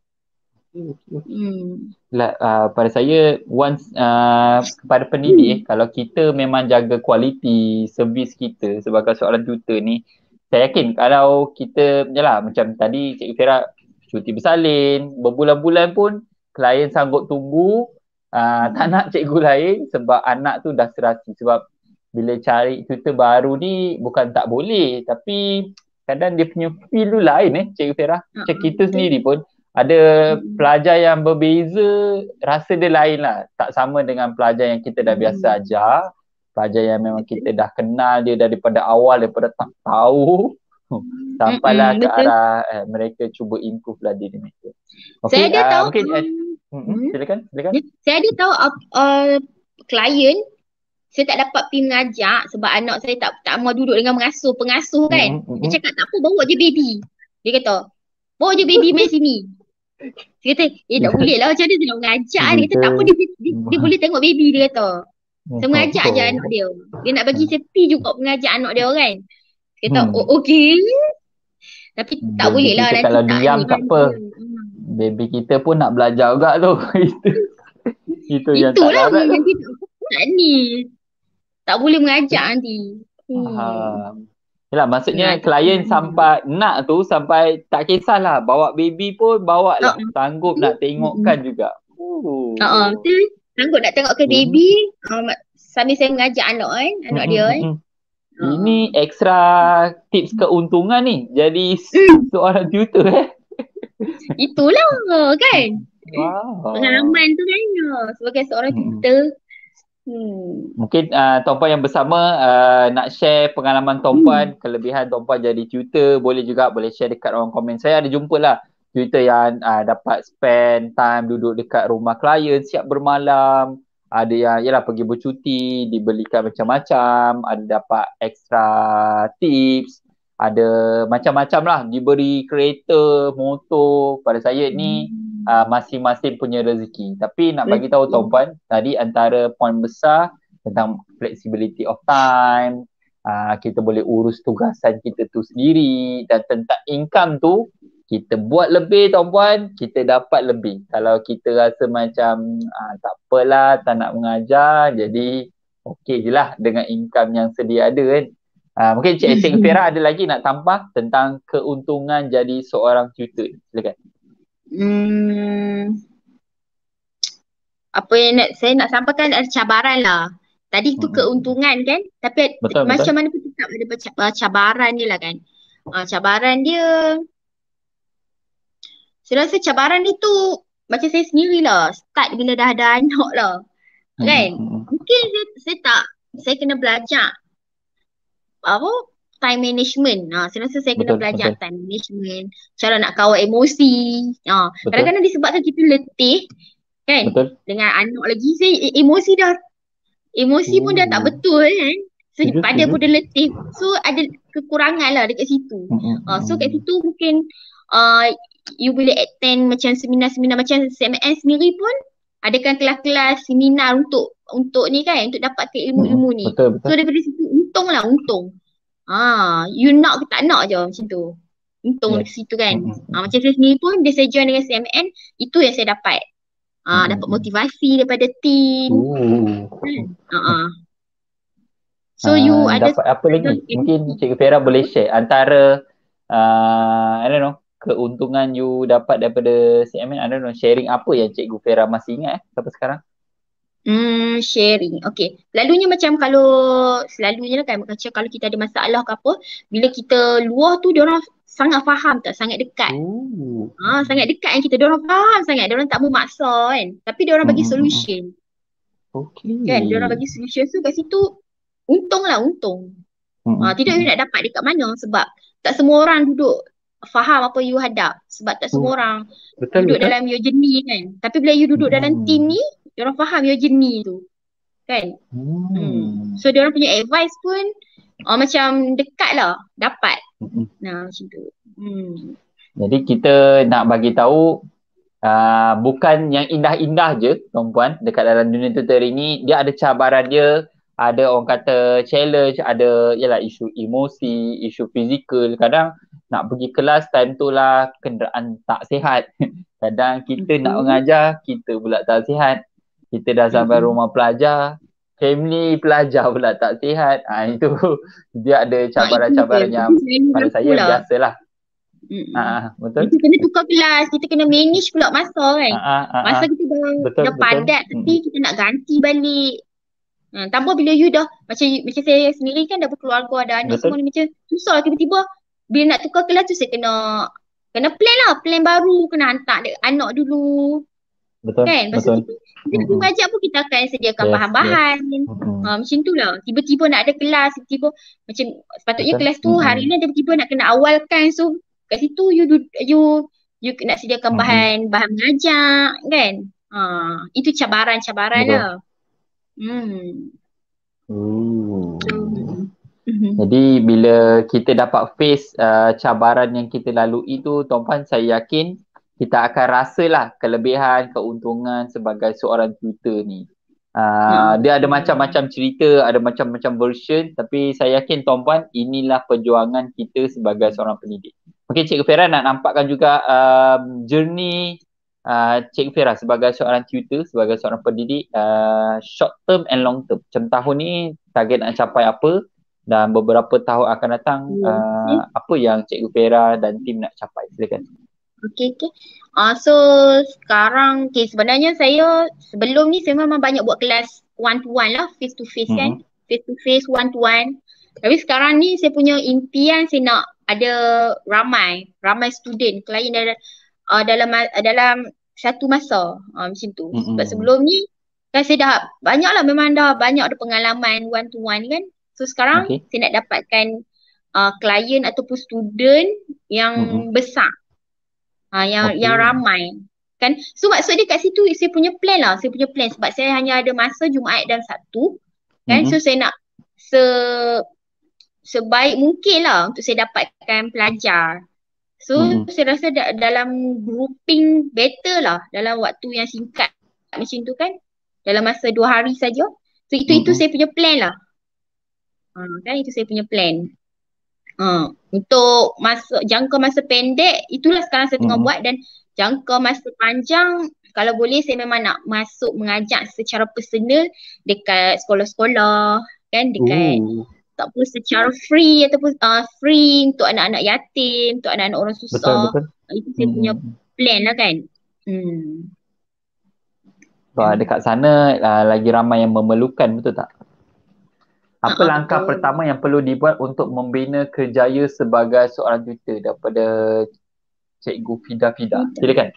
[SPEAKER 2] Hmm.
[SPEAKER 1] Lah, uh, pada saya once uh, kepada pendidik eh, kalau kita memang jaga kualiti servis kita sebagai seorang tutor ni, saya yakin kalau kita yalah macam tadi Cikgu Fera cuti bersalin berbulan-bulan pun klien sanggup tunggu, uh, tak nak cikgu lain sebab anak tu dah serasi. Sebab bila cari tutor baru ni bukan tak boleh, tapi kadang dia punya feel tu lain eh Cikgu Fera. Macam kita sendiri pun ada pelajar yang berbeza, rasa dia lain lah. Tak sama dengan pelajar yang kita dah biasa ajar. Pelajar yang memang kita dah kenal dia daripada awal, daripada tak tahu. Sampailah
[SPEAKER 2] Mm-mm,
[SPEAKER 1] ke
[SPEAKER 2] betul.
[SPEAKER 1] arah eh, mereka cuba improve lah diri mereka.
[SPEAKER 2] Saya ada
[SPEAKER 1] uh,
[SPEAKER 2] tahu
[SPEAKER 1] mungkin, uh,
[SPEAKER 2] um,
[SPEAKER 1] uh, silakan, silakan.
[SPEAKER 2] Saya ada tahu uh, uh, klien saya tak dapat pergi mengajak sebab anak saya tak tak mau duduk dengan mengasuh, pengasuh kan.
[SPEAKER 1] Mm-hmm.
[SPEAKER 2] Dia cakap tak apa, bawa je baby. Dia kata, bawa je baby main sini. Dia kata, eh tak boleh lah macam mana saya nak mengajak. Dia kata tak apa, dia, dia, dia boleh tengok baby dia kata. Saya mengajak je anak dia. Dia nak bagi saya pergi juga mengajak anak dia kan. Dia kata,
[SPEAKER 1] Hmm.
[SPEAKER 2] oh okey. Tapi tak
[SPEAKER 1] Baby
[SPEAKER 2] boleh lah
[SPEAKER 1] kita
[SPEAKER 2] nanti
[SPEAKER 1] kalau
[SPEAKER 2] tak
[SPEAKER 1] diam
[SPEAKER 2] ni.
[SPEAKER 1] tak apa. Baby kita pun nak belajar juga tu. Itu itu yang tak
[SPEAKER 2] Itulah
[SPEAKER 1] larat tu.
[SPEAKER 2] nanti tak ni. Tak boleh mengajak nanti. Hmm.
[SPEAKER 1] Faham. Yalah, maksudnya
[SPEAKER 2] Mengajar
[SPEAKER 1] klien
[SPEAKER 2] anak.
[SPEAKER 1] sampai nak tu sampai tak kisahlah bawa baby pun bawa
[SPEAKER 2] Oh,
[SPEAKER 1] lah. Sanggup
[SPEAKER 2] betul.
[SPEAKER 1] nak
[SPEAKER 2] Mm-mm.
[SPEAKER 1] tengokkan juga.
[SPEAKER 2] Oh, oh,
[SPEAKER 1] Oh.
[SPEAKER 2] betul. Sanggup nak tengokkan
[SPEAKER 1] Ini
[SPEAKER 2] baby uh, sambil saya mengajar anak kan,
[SPEAKER 1] mm,
[SPEAKER 2] anak
[SPEAKER 1] mm,
[SPEAKER 2] dia
[SPEAKER 1] mm,
[SPEAKER 2] kan.
[SPEAKER 1] mm. Ini
[SPEAKER 2] Uh.
[SPEAKER 1] ekstra tips keuntungan ni. Jadi s-
[SPEAKER 2] Mm,
[SPEAKER 1] seorang tutor eh.
[SPEAKER 2] itulah kan.
[SPEAKER 1] Wow.
[SPEAKER 2] Pengalaman tu kan uh, sebagai seorang
[SPEAKER 1] Mm, mm.
[SPEAKER 2] tutor. Hmm.
[SPEAKER 1] Mungkin uh, Tuan yang bersama uh, nak share pengalaman
[SPEAKER 2] Hmm.
[SPEAKER 1] Tuan, kelebihan Tuan jadi tutor, boleh juga boleh share dekat ruang komen. Saya ada jumpa lah tutor yang uh, dapat spend time duduk dekat rumah klien siap bermalam. Ada yang yalah pergi bercuti, dibelikan macam-macam, ada dapat extra tips, ada macam-macam lah, diberi kereta, motor. Pada saya ni uh, masing-masing punya rezeki. Tapi nak bagi tahu
[SPEAKER 2] Rezeki.
[SPEAKER 1] Tuan, tadi antara poin besar tentang flexibility of time, uh, kita boleh urus tugasan kita tu sendiri, dan tentang income tu kita buat lebih tuan-puan, kita dapat lebih. Kalau kita rasa macam uh, tak apalah, tak nak mengajar, jadi okey je lah dengan income yang sedia ada kan. Uh, mungkin Cik, Cik Fira ada lagi nak tambah tentang keuntungan jadi seorang tutor. Silakan.
[SPEAKER 2] Hmm. Apa yang nak, saya nak sampaikan ada cabaran lah. Tadi tu
[SPEAKER 1] Mm-mm.
[SPEAKER 2] keuntungan kan, tapi
[SPEAKER 1] Betul, betul.
[SPEAKER 2] macam mana pun tetap ada baca- uh, cabaran dia lah kan. Uh, cabaran dia, saya rasa cabaran dia tu macam saya sendirilah, start bila dah ada anak lah. Kan?
[SPEAKER 1] Mm-mm.
[SPEAKER 2] Mungkin saya, saya tak, saya kena belajar apa time management. Ha, saya rasa saya kena
[SPEAKER 1] Betul,
[SPEAKER 2] belajar
[SPEAKER 1] betul.
[SPEAKER 2] time management, cara nak kawal emosi. Ha,
[SPEAKER 1] Betul,
[SPEAKER 2] kadang-kadang disebabkan kita letih kan,
[SPEAKER 1] betul.
[SPEAKER 2] dengan anak lagi, saya e- emosi dah, emosi pun dah tak
[SPEAKER 1] Oh,
[SPEAKER 2] betul kan. So
[SPEAKER 1] setuju,
[SPEAKER 2] badan
[SPEAKER 1] setuju.
[SPEAKER 2] pun dah letih. So ada kekurangan lah dekat situ. Uh, so kat
[SPEAKER 1] Mm-mm.
[SPEAKER 2] situ mungkin uh, you boleh attend macam seminar-seminar macam C M S sendiri pun adakan kelas-kelas seminar untuk untuk ni kan, untuk dapatkan
[SPEAKER 1] Mm-mm.
[SPEAKER 2] ilmu-ilmu ni.
[SPEAKER 1] Betul, betul.
[SPEAKER 2] So daripada situ untung lah, untung. Ah, you nak ke tak nak je macam tu. Untung
[SPEAKER 1] Yes.
[SPEAKER 2] di situ kan.
[SPEAKER 1] Mm-mm.
[SPEAKER 2] Ah, macam saya sendiri pun bila saya join dengan C M N, itu yang saya dapat. Ah, dapat
[SPEAKER 1] Mm-mm.
[SPEAKER 2] motivasi daripada team.
[SPEAKER 1] Oh.
[SPEAKER 2] Hmm. Ah, ah. So you
[SPEAKER 1] Uh,
[SPEAKER 2] ada
[SPEAKER 1] dapat apa lagi?
[SPEAKER 2] ada
[SPEAKER 1] Mungkin Cik Fira boleh share antara uh, I don't know, keuntungan you dapat daripada C M N. I don't know, sharing apa yang Cikgu Fira masih ingat eh sampai sekarang?
[SPEAKER 2] Hmm, sharing. Okay. Selalunya macam kalau, selalunya lah kan macam kalau kita ada masalah ke apa, bila kita luar tu diorang sangat faham tak, sangat dekat.
[SPEAKER 1] Oh.
[SPEAKER 2] Ah, sangat dekat kan kita, diorang faham sangat, diorang tak memaksa kan. Tapi diorang bagi
[SPEAKER 1] Mm-mm.
[SPEAKER 2] solution.
[SPEAKER 1] Okay.
[SPEAKER 2] Kan, diorang bagi solution. So kat situ untung lah, untung. Ah, tidak you
[SPEAKER 1] Mm-mm.
[SPEAKER 2] nak dapat dekat mana, sebab tak semua orang duduk faham apa you hadap. Sebab tak semua
[SPEAKER 1] Oh.
[SPEAKER 2] orang
[SPEAKER 1] Betul,
[SPEAKER 2] duduk
[SPEAKER 1] betul.
[SPEAKER 2] dalam your journey kan. Tapi bila you duduk dalam team
[SPEAKER 1] Mm-mm.
[SPEAKER 2] ni, diorang faham your journey tu. Kan? Hmm.
[SPEAKER 1] Hmm.
[SPEAKER 2] So diorang punya advice pun uh, macam dekat lah, dapat.
[SPEAKER 1] Mm-mm.
[SPEAKER 2] Nah, macam tu. Hmm.
[SPEAKER 1] Jadi kita nak bagi tahu uh, bukan yang indah-indah je tuan-puan dekat dalam dunia tutoring ni, dia ada cabaran dia, ada orang kata challenge, ada yalah isu emosi, isu fizikal. Kadang nak pergi kelas time tu lah kenderaan tak sihat. Kadang kita nak
[SPEAKER 2] Betul.
[SPEAKER 1] mengajar, kita pula tak sihat. Kita dah sampai
[SPEAKER 2] Mm-mm.
[SPEAKER 1] rumah pelajar, family pelajar pula tak sihat. Ha, itu dia ada
[SPEAKER 2] Ha, itu
[SPEAKER 1] cabaran-cabaran
[SPEAKER 2] betul.
[SPEAKER 1] yang
[SPEAKER 2] Itu selalu
[SPEAKER 1] pada
[SPEAKER 2] berlaku
[SPEAKER 1] saya
[SPEAKER 2] lah.
[SPEAKER 1] biasalah.
[SPEAKER 2] Mm-mm.
[SPEAKER 1] Ha, betul.
[SPEAKER 2] Kita kena tukar kelas, kita kena manage pula masa kan.
[SPEAKER 1] Ha, ha, ha,
[SPEAKER 2] Masa
[SPEAKER 1] ha.
[SPEAKER 2] kita dah,
[SPEAKER 1] Betul,
[SPEAKER 2] dah
[SPEAKER 1] betul.
[SPEAKER 2] padat tapi
[SPEAKER 1] Mm-mm.
[SPEAKER 2] kita nak ganti balik. Ha, tambah bila you dah, macam macam saya sendiri kan dah berkeluarga, ada anak
[SPEAKER 1] Betul.
[SPEAKER 2] semua ni, macam susah tiba-tiba bila nak tukar kelas tu saya kena kena plan lah, plan baru, kena hantar de- anak dulu.
[SPEAKER 1] Betul,
[SPEAKER 2] Kan? Lepas tu
[SPEAKER 1] betul.
[SPEAKER 2] kita, kita nak
[SPEAKER 1] Mm-mm.
[SPEAKER 2] mengajar pun kita akan sediakan
[SPEAKER 1] Yes, yes.
[SPEAKER 2] bahan-bahan.
[SPEAKER 1] Mm-mm.
[SPEAKER 2] Ha, macam tu lah. Tiba-tiba nak ada kelas, tiba-tiba macam sepatutnya
[SPEAKER 1] Betul.
[SPEAKER 2] kelas tu hari
[SPEAKER 1] Mm-mm.
[SPEAKER 2] ni tiba-tiba nak kena awalkan. So kat situ you du- you you nak sediakan
[SPEAKER 1] Mm-mm.
[SPEAKER 2] bahan bahan mengajar kan. Ha, itu cabaran-cabaran
[SPEAKER 1] Betul.
[SPEAKER 2] lah. Hmm.
[SPEAKER 1] Ooh.
[SPEAKER 2] So, mhm.
[SPEAKER 1] Jadi bila kita dapat face uh, cabaran yang kita lalui tu, tuan-puan, saya yakin kita akan rasalah kelebihan, keuntungan sebagai seorang tutor ni. Uh,
[SPEAKER 2] Ha.
[SPEAKER 1] dia ada macam-macam cerita, ada macam-macam version, tapi saya yakin tuan-puan, inilah perjuangan kita sebagai seorang pendidik. Mungkin Cikgu Fira nak nampakkan juga um, journey uh, Cikgu Fira sebagai seorang tutor, sebagai seorang pendidik, uh, short term and long term. Macam tahun ni target nak capai apa? dan beberapa tahun akan datang,
[SPEAKER 2] Hmm.
[SPEAKER 1] uh, apa yang Cikgu Fera dan tim nak capai? Silakan.
[SPEAKER 2] Okay, okay. Uh, so sekarang, okay, sebenarnya saya sebelum ni saya memang banyak buat kelas one to one lah, face to face kan.
[SPEAKER 1] Mm-hmm.
[SPEAKER 2] Face to face, one to one. Tapi sekarang ni saya punya impian saya nak ada ramai, ramai student, klien dalam, uh, dalam, dalam satu masa. Uh, macam tu.
[SPEAKER 1] Mm-hmm.
[SPEAKER 2] Sebab sebelum ni kan saya dah banyak lah, memang dah banyak ada pengalaman one to one kan. So sekarang
[SPEAKER 1] Okay.
[SPEAKER 2] saya nak dapatkan uh, klien ataupun student yang
[SPEAKER 1] Mm-hmm.
[SPEAKER 2] besar. Ha, yang
[SPEAKER 1] Okay.
[SPEAKER 2] yang ramai kan. So maksud dia kat situ saya punya plan lah, saya punya plan sebab saya hanya ada masa Jumaat dan Sabtu kan.
[SPEAKER 1] Mm-hmm.
[SPEAKER 2] So saya nak se sebaik mungkin lah untuk saya dapatkan pelajar. So
[SPEAKER 1] Mm-hmm.
[SPEAKER 2] saya rasa da- dalam grouping better lah dalam waktu yang singkat macam tu kan, dalam masa dua hari saja. So itu
[SPEAKER 1] Mm-hmm.
[SPEAKER 2] itu saya punya plan lah. Ha, kan itu saya punya plan. Ha, untuk masa jangka masa pendek itulah sekarang saya tengah
[SPEAKER 1] Mm-hmm.
[SPEAKER 2] buat, dan jangka masa panjang kalau boleh saya memang nak masuk mengajar secara personal dekat sekolah-sekolah kan, dekat
[SPEAKER 1] Ooh.
[SPEAKER 2] tak perlu secara free ataupun uh, free untuk anak-anak yatim, untuk anak-anak orang
[SPEAKER 1] Betul,
[SPEAKER 2] susah.
[SPEAKER 1] betul.
[SPEAKER 2] Itu saya punya
[SPEAKER 1] Mm-hmm.
[SPEAKER 2] plan lah kan. Hmm.
[SPEAKER 1] Wah, dekat sana uh, lagi ramai yang memerlukan, betul tak? Apa
[SPEAKER 2] Uh-uh,
[SPEAKER 1] langkah
[SPEAKER 2] betul.
[SPEAKER 1] pertama yang perlu dibuat untuk membina kerjaya sebagai seorang tutor daripada Cikgu Fida Fida? Silakan.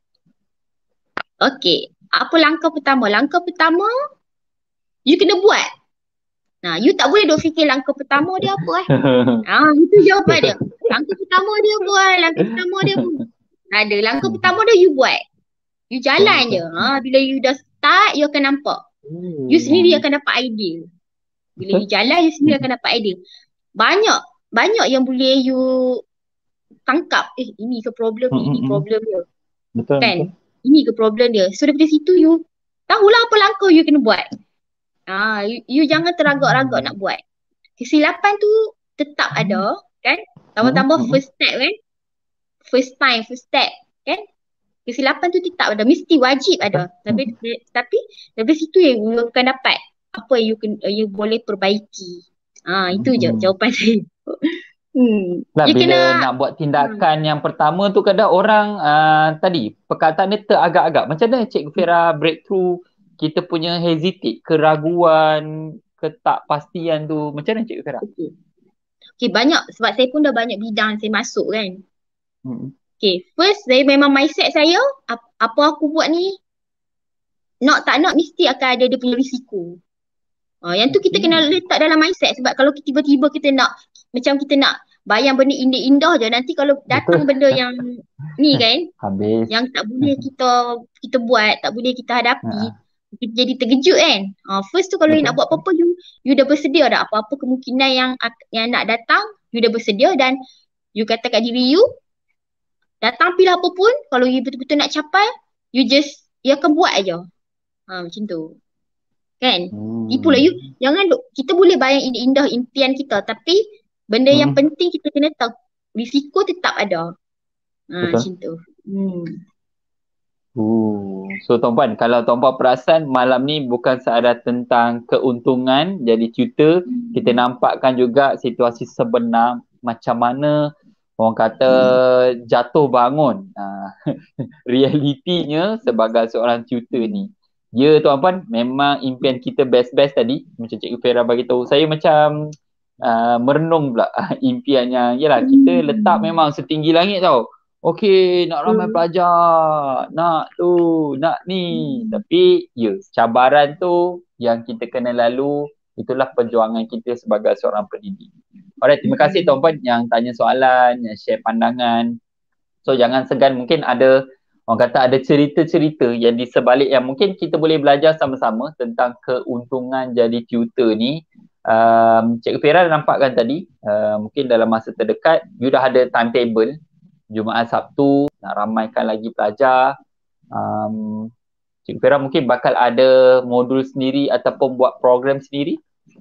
[SPEAKER 2] Okey, apa langkah pertama? Langkah pertama you kena buat. Nah, you tak boleh duk fikir langkah pertama dia apa eh. Ah, itu jawapan dia. Langkah pertama dia buat, langkah pertama dia pun ada. Langkah pertama dia you buat. You jalan je. Ha, bila you dah start, you akan nampak. You sendiri akan dapat idea. Bila you jalan, you sendiri akan dapat idea. Banyak, banyak yang boleh you tangkap. Eh, ini ke problem ni, ini problem dia.
[SPEAKER 1] Betul,
[SPEAKER 2] kan?
[SPEAKER 1] betul.
[SPEAKER 2] Ini ke problem dia. So daripada situ you tahulah apa langkah you kena buat. Ah, you, you jangan teragak-ragak nak buat. Kesilapan tu tetap ada kan. Tambah-tambah first step kan. First time, first step kan. Kesilapan tu tetap ada, mesti wajib ada. Tapi tapi dari situ yang you akan dapat apa yang you, you boleh perbaiki. Ah, itu je jawapan saya. Hmm.
[SPEAKER 1] Nah,
[SPEAKER 2] You
[SPEAKER 1] bila
[SPEAKER 2] kena
[SPEAKER 1] nak buat tindakan hmm. yang pertama tu kadang orang uh, tadi perkataan dia teragak-agak. Macam mana Cikgu Fera breakthrough kita punya hesitate, keraguan, ketakpastian tu? Macam mana Cikgu Fera?
[SPEAKER 2] Okay. Okay, banyak sebab saya pun dah banyak bidang saya masuk kan. Hmm. Okay, first saya memang mindset saya ap, apa aku buat ni nak tak nak mesti akan ada dia punya risiko. Uh, yang tu kita
[SPEAKER 1] okay.
[SPEAKER 2] kena letak dalam mindset sebab kalau tiba-tiba kita nak macam kita nak bayang benda indah-indah je, nanti kalau datang benda yang ni kan
[SPEAKER 1] habis,
[SPEAKER 2] yang tak boleh kita kita buat, tak boleh kita hadapi, uh. kita jadi terkejut kan. Uh, first tu kalau you nak buat apa-apa, you you dah bersedia dah apa-apa kemungkinan yang yang nak datang, you dah bersedia dan you kata kat diri you datang pilih apa pun, kalau you betul-betul nak capai, you just you akan buat aja. Ha, macam tu. Kan? Hmm. Itulah you. Jangan duk, kita boleh bayang indah-indah impian kita, tapi benda hmm. yang penting kita kena tahu risiko tetap ada. Ha, macam tu. Hmm.
[SPEAKER 1] Uh. So tuan-puan, kalau tuan-puan perasan malam ni bukan sekadar tentang keuntungan jadi tutor, hmm. kita nampakkan juga situasi sebenar macam mana orang kata hmm. jatuh bangun uh, realitinya sebagai seorang tutor ni. Ya tuan-puan, memang impian kita best-best tadi macam Cikgu Fera bagi tahu. Saya macam uh, merenung pula impiannya. Yalah, kita letak memang setinggi langit tau. Okey, nak ramai hmm. pelajar, nak tu, nak ni. Hmm. Tapi ya, cabaran tu yang kita kena lalu, itulah perjuangan kita sebagai seorang pendidik. Alright, terima kasih tuan-puan yang tanya soalan, yang share pandangan. So jangan segan, mungkin ada orang kata ada cerita-cerita yang di sebalik yang mungkin kita boleh belajar sama-sama tentang keuntungan jadi tutor ni. Um, Cikgu Fera nampakkan tadi, uh, mungkin dalam masa terdekat, you dah ada timetable. Jumaat Sabtu, nak ramaikan lagi pelajar. Um, Cikgu Fera mungkin bakal ada modul sendiri ataupun buat program sendiri?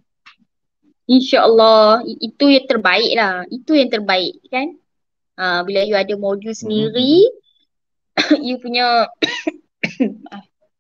[SPEAKER 2] InsyaAllah, itu yang terbaik lah. Itu yang terbaik kan. Uh, bila you ada modul sendiri, mm-hmm. you punya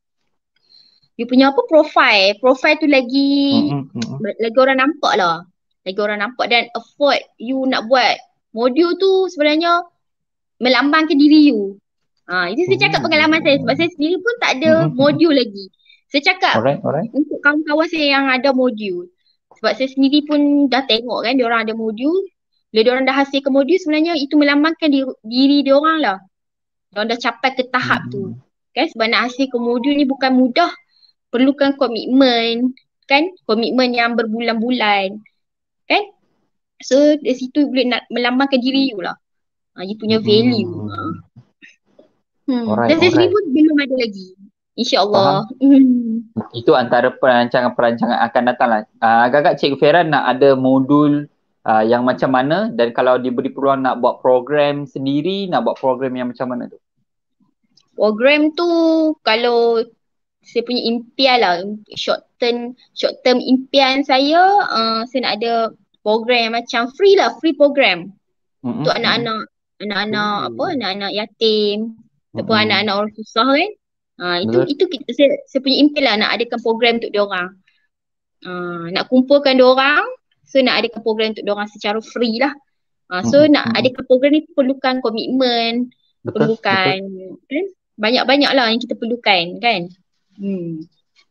[SPEAKER 2] you punya apa profile. Profile tu lagi mm-hmm. lagi orang nampak lah. lagi orang nampak dan afford you nak buat modul tu sebenarnya melambangkan diri you. Ha, itu saya cakap pengalaman saya sebab saya sendiri pun tak ada modul lagi. Saya cakap
[SPEAKER 1] Alright, alright.
[SPEAKER 2] untuk kawan-kawan saya yang ada modul. Sebab saya sendiri pun dah tengok kan diorang ada modul. Bila diorang dah hasilkan modul sebenarnya itu melambangkan diri, diri diorang lah. Diorang dah capai ke tahap hmm. tu. Kan sebab nak hasilkan modul ni bukan mudah. Perlukan komitmen. Kan komitmen yang berbulan-bulan. Kan. So dari situ boleh nak melambangkan diri you lah. Ha, you punya value. Hmm. Ha. Hmm.
[SPEAKER 1] Alright,
[SPEAKER 2] Dan saya sendiri
[SPEAKER 1] alright.
[SPEAKER 2] pun belum ada lagi. InsyaAllah. Hmm.
[SPEAKER 1] Itu antara perancangan-perancangan akan datang lah. Uh, agak-agak Cikgu Fera nak ada modul uh, yang macam mana, dan kalau diberi peluang nak buat program sendiri, nak buat program yang macam mana tu?
[SPEAKER 2] Program tu kalau saya punya impian lah, short term short term impian saya, uh, saya nak ada program yang macam free lah, free program mm-hmm. untuk anak-anak anak-anak mm. apa anak-anak yatim ataupun mm-hmm. anak-anak orang susah kan. Ha, itu Betul. itu kita, saya, saya punya impian lah nak adakan program untuk diorang. Uh, nak kumpulkan diorang, so nak adakan program untuk diorang secara free lah. Uh, so mm-hmm. nak adakan program ni perlukan komitmen, Betul. perlukan kan? Banyak-banyak lah yang kita perlukan kan. Hmm.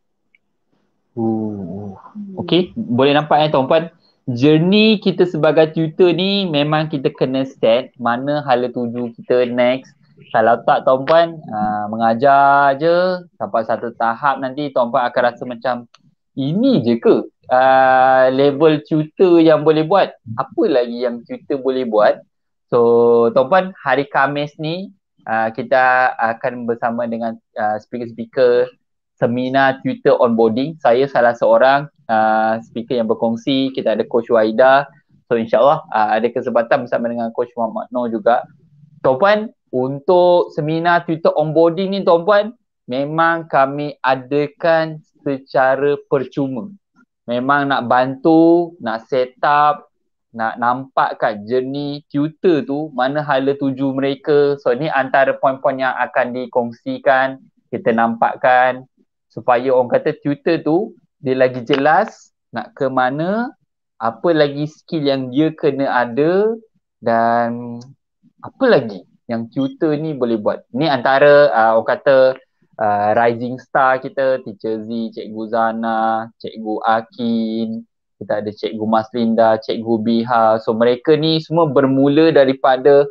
[SPEAKER 1] Uh, okay, boleh nampak ya tuan-puan, journey kita sebagai tutor ni memang kita kena set mana hala tuju kita next. Kalau tak tuan-puan uh, mengajar je sampai satu tahap nanti tuan-puan akan rasa macam ini je ke uh, level tutor yang boleh buat, apa lagi yang tutor boleh buat. So tuan-puan, hari Khamis ni uh, kita akan bersama dengan uh, speaker-speaker seminar tutor onboarding. Saya salah seorang uh, speaker yang berkongsi. Kita ada Coach Waida. So insyaAllah uh, ada kesempatan bersama dengan Coach Muhammad Noor juga. Tuan-puan, untuk seminar tutor onboarding ni tuan-puan, memang kami adakan secara percuma. Memang nak bantu, nak set up, nak nampakkan journey tutor tu, mana hala tuju mereka. So ni antara poin-poin yang akan dikongsikan, kita nampakkan supaya orang kata tutor tu dia lagi jelas nak ke mana, apa lagi skill yang dia kena ada, dan apa lagi yang tutor ni boleh buat. Ni antara uh, orang kata uh, rising star kita, Teacher Z, Cikgu Zana, Cikgu Akin, kita ada Cikgu Maslinda, Cikgu Biha. So mereka ni semua bermula daripada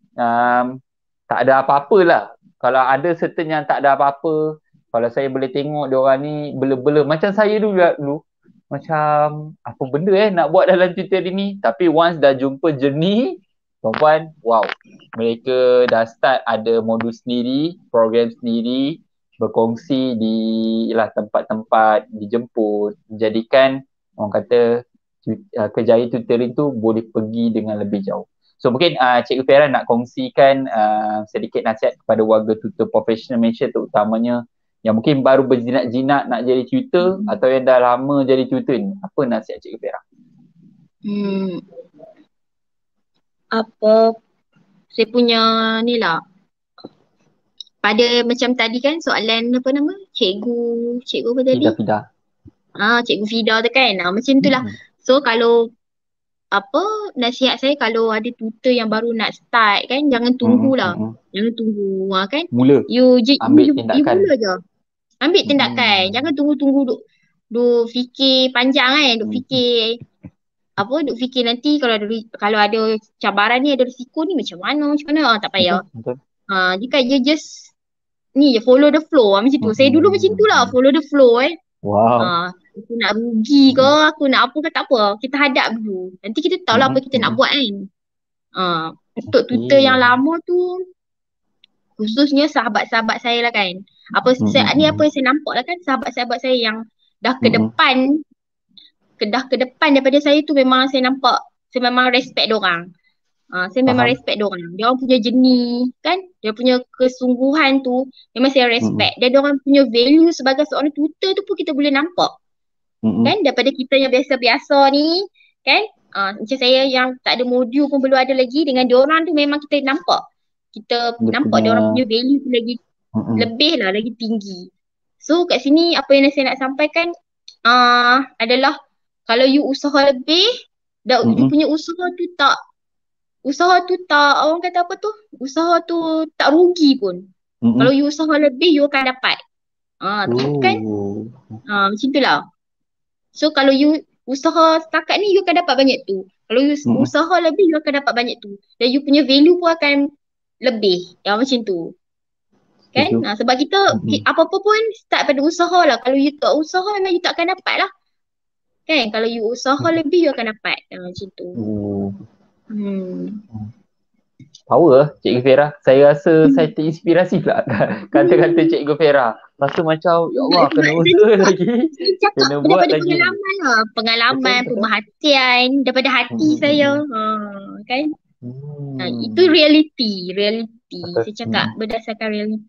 [SPEAKER 1] um, tak ada apa-apa lah. Kalau ada certain yang tak ada apa-apa, kalau saya boleh tengok diorang ni bela-bela macam saya dulu dulu. Macam apa benda eh nak buat dalam tutor ni. Tapi once dah jumpa journey, tuan-puan, wow, mereka dah start ada modul sendiri, program sendiri, berkongsi di lah tempat-tempat, dijemput, menjadikan orang kata uh, kerjaya tutoring tu boleh pergi dengan lebih jauh. So mungkin uh, Cikgu Fera nak kongsikan uh, sedikit nasihat kepada warga tutor profesional Malaysia, terutamanya yang mungkin baru berjinak-jinak nak jadi tutor atau yang dah lama jadi tutor ni. Apa nasihat Cikgu Fera?
[SPEAKER 2] Hmm. Apa saya punya ni lah, pada macam tadi kan soalan apa nama cikgu cikgu apa tadi
[SPEAKER 1] Fida
[SPEAKER 2] ah cikgu Fida tu kan, ah, macam tu lah. hmm. So kalau apa nasihat saya, kalau ada tutor yang baru nak start kan, jangan tunggulah. hmm. Jangan tunggu ah, kan
[SPEAKER 1] mula
[SPEAKER 2] you, you,
[SPEAKER 1] ambil
[SPEAKER 2] you,
[SPEAKER 1] tindakan
[SPEAKER 2] you mula je, ambil tindakan. hmm. Jangan tunggu-tunggu duk duk fikir panjang kan, duk fikir apa, duk fikir nanti kalau ada kalau ada cabaran ni, ada risiko ni macam mana, macam mana, ah, tak payah. Betul, betul. Ah, jika you just ni je follow the flow ah, macam tu. Hmm. Saya dulu macam tu lah, follow the flow eh.
[SPEAKER 1] Wow.
[SPEAKER 2] Ah, aku nak rugi ke, aku nak apa ke, tak apa. Kita hadap dulu. Nanti kita tahu lah hmm. apa kita hmm. nak buat kan. Ah, untuk tutor yang lama tu, khususnya sahabat-sahabat saya lah kan. Apa hmm. saya, ni apa yang saya nampak lah kan, sahabat-sahabat saya yang dah ke hmm. depan, kedah ke depan daripada saya tu, memang saya nampak, saya memang respect diorang. Uh, saya Faham. memang respect diorang. Diorang punya jenis kan, dia punya kesungguhan tu memang saya respect. Mm-hmm. Dan diorang punya value sebagai seorang tutor tu pun kita boleh nampak. Mm-hmm. Kan, daripada kita yang biasa-biasa ni kan, uh, macam saya yang tak ada modul pun belum ada lagi, dengan diorang tu memang kita nampak. Kita dia nampak punya... diorang punya value tu lagi mm-hmm. lebih lah, lagi tinggi. So kat sini apa yang saya nak sampaikan uh, adalah, kalau you usaha lebih, Dan you
[SPEAKER 1] Mm-mm.
[SPEAKER 2] punya usaha tu tak, usaha tu tak, orang kata apa tu? Usaha tu tak rugi pun. Kalau
[SPEAKER 1] Mm-mm.
[SPEAKER 2] you usaha lebih, you akan dapat. Ah, kan?
[SPEAKER 1] Oh.
[SPEAKER 2] Ah, macam tu lah. So kalau you usaha setakat ni, you akan dapat banyak tu. Kalau you
[SPEAKER 1] Mm-mm.
[SPEAKER 2] usaha lebih, you akan dapat banyak tu. Dan you punya value pun akan lebih. Ya macam tu. Kan?
[SPEAKER 1] Setuju.
[SPEAKER 2] Nah, sebab kita
[SPEAKER 1] Mm-mm.
[SPEAKER 2] ki- apa-apa pun start pada usaha lah. Kalau you tak usaha, memang you tak akan dapat lah. Kan? Kalau you usaha lebih, you akan dapat. Ah, macam tu.
[SPEAKER 1] Oh.
[SPEAKER 2] Hmm.
[SPEAKER 1] Power lah Cikgu Fera. Saya rasa saya terinspirasi pula kata-kata Cikgu Fera. Rasa macam ya Allah
[SPEAKER 2] Sebab
[SPEAKER 1] kena
[SPEAKER 2] saya
[SPEAKER 1] usaha
[SPEAKER 2] cakap,
[SPEAKER 1] lagi.
[SPEAKER 2] saya cakap
[SPEAKER 1] Kena buat
[SPEAKER 2] daripada
[SPEAKER 1] lagi ni.
[SPEAKER 2] pengalaman lah. Pengalaman,
[SPEAKER 1] Betul betul.
[SPEAKER 2] pemerhatian, daripada
[SPEAKER 1] Hmm,
[SPEAKER 2] hati
[SPEAKER 1] hmm,
[SPEAKER 2] saya.
[SPEAKER 1] hmm,
[SPEAKER 2] Ha, kan?
[SPEAKER 1] hmm.
[SPEAKER 2] Ha, itu
[SPEAKER 1] Hmm.
[SPEAKER 2] reality. Reality.
[SPEAKER 1] Betul.
[SPEAKER 2] Saya cakap
[SPEAKER 1] Hmm.
[SPEAKER 2] berdasarkan reality.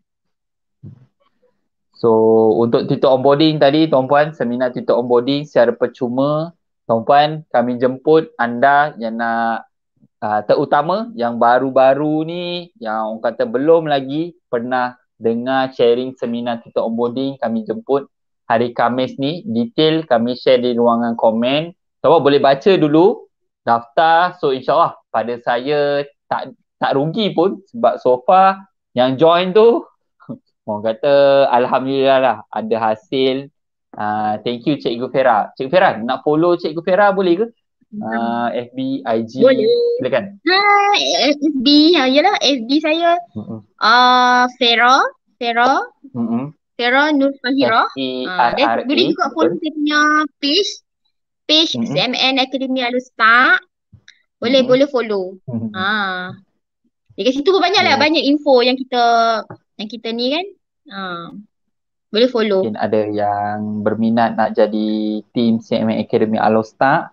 [SPEAKER 1] So untuk tutor onboarding tadi tuan-puan, seminar tutor onboarding secara percuma, tuan-puan kami jemput anda yang nak uh, terutama yang baru-baru ni, yang orang kata belum lagi pernah dengar sharing seminar tutor onboarding, kami jemput hari Khamis ni. Detail kami share di ruangan komen. Tuan-puan boleh baca dulu daftar. So insyaAllah pada saya tak tak rugi pun sebab so far yang join tu orang kata Alhamdulillah lah ada hasil. Uh, thank you Cikgu Fera. Cikgu Fera nak follow Cikgu Fera boleh ke? Uh, F B, I G,
[SPEAKER 2] Boleh.
[SPEAKER 1] silakan.
[SPEAKER 2] Ha, F B, ha, yalah F B saya
[SPEAKER 1] Mm-mm.
[SPEAKER 2] uh, Fera, Fera,
[SPEAKER 1] Mm-mm.
[SPEAKER 2] Fera Nur Fahira. Ha, dan
[SPEAKER 1] F-E-R-R-A,
[SPEAKER 2] boleh juga follow
[SPEAKER 1] betul.
[SPEAKER 2] saya punya page, page
[SPEAKER 1] Mm-mm.
[SPEAKER 2] C M N Academy Alustar. Boleh,
[SPEAKER 1] Mm-mm.
[SPEAKER 2] boleh follow.
[SPEAKER 1] Mm-mm.
[SPEAKER 2] Ha. Dekat situ pun banyak lah,
[SPEAKER 1] So,
[SPEAKER 2] banyak info yang kita yang kita ni kan. Ha. Boleh follow.
[SPEAKER 1] mungkin ada yang berminat nak jadi team C M A Academy Alostar.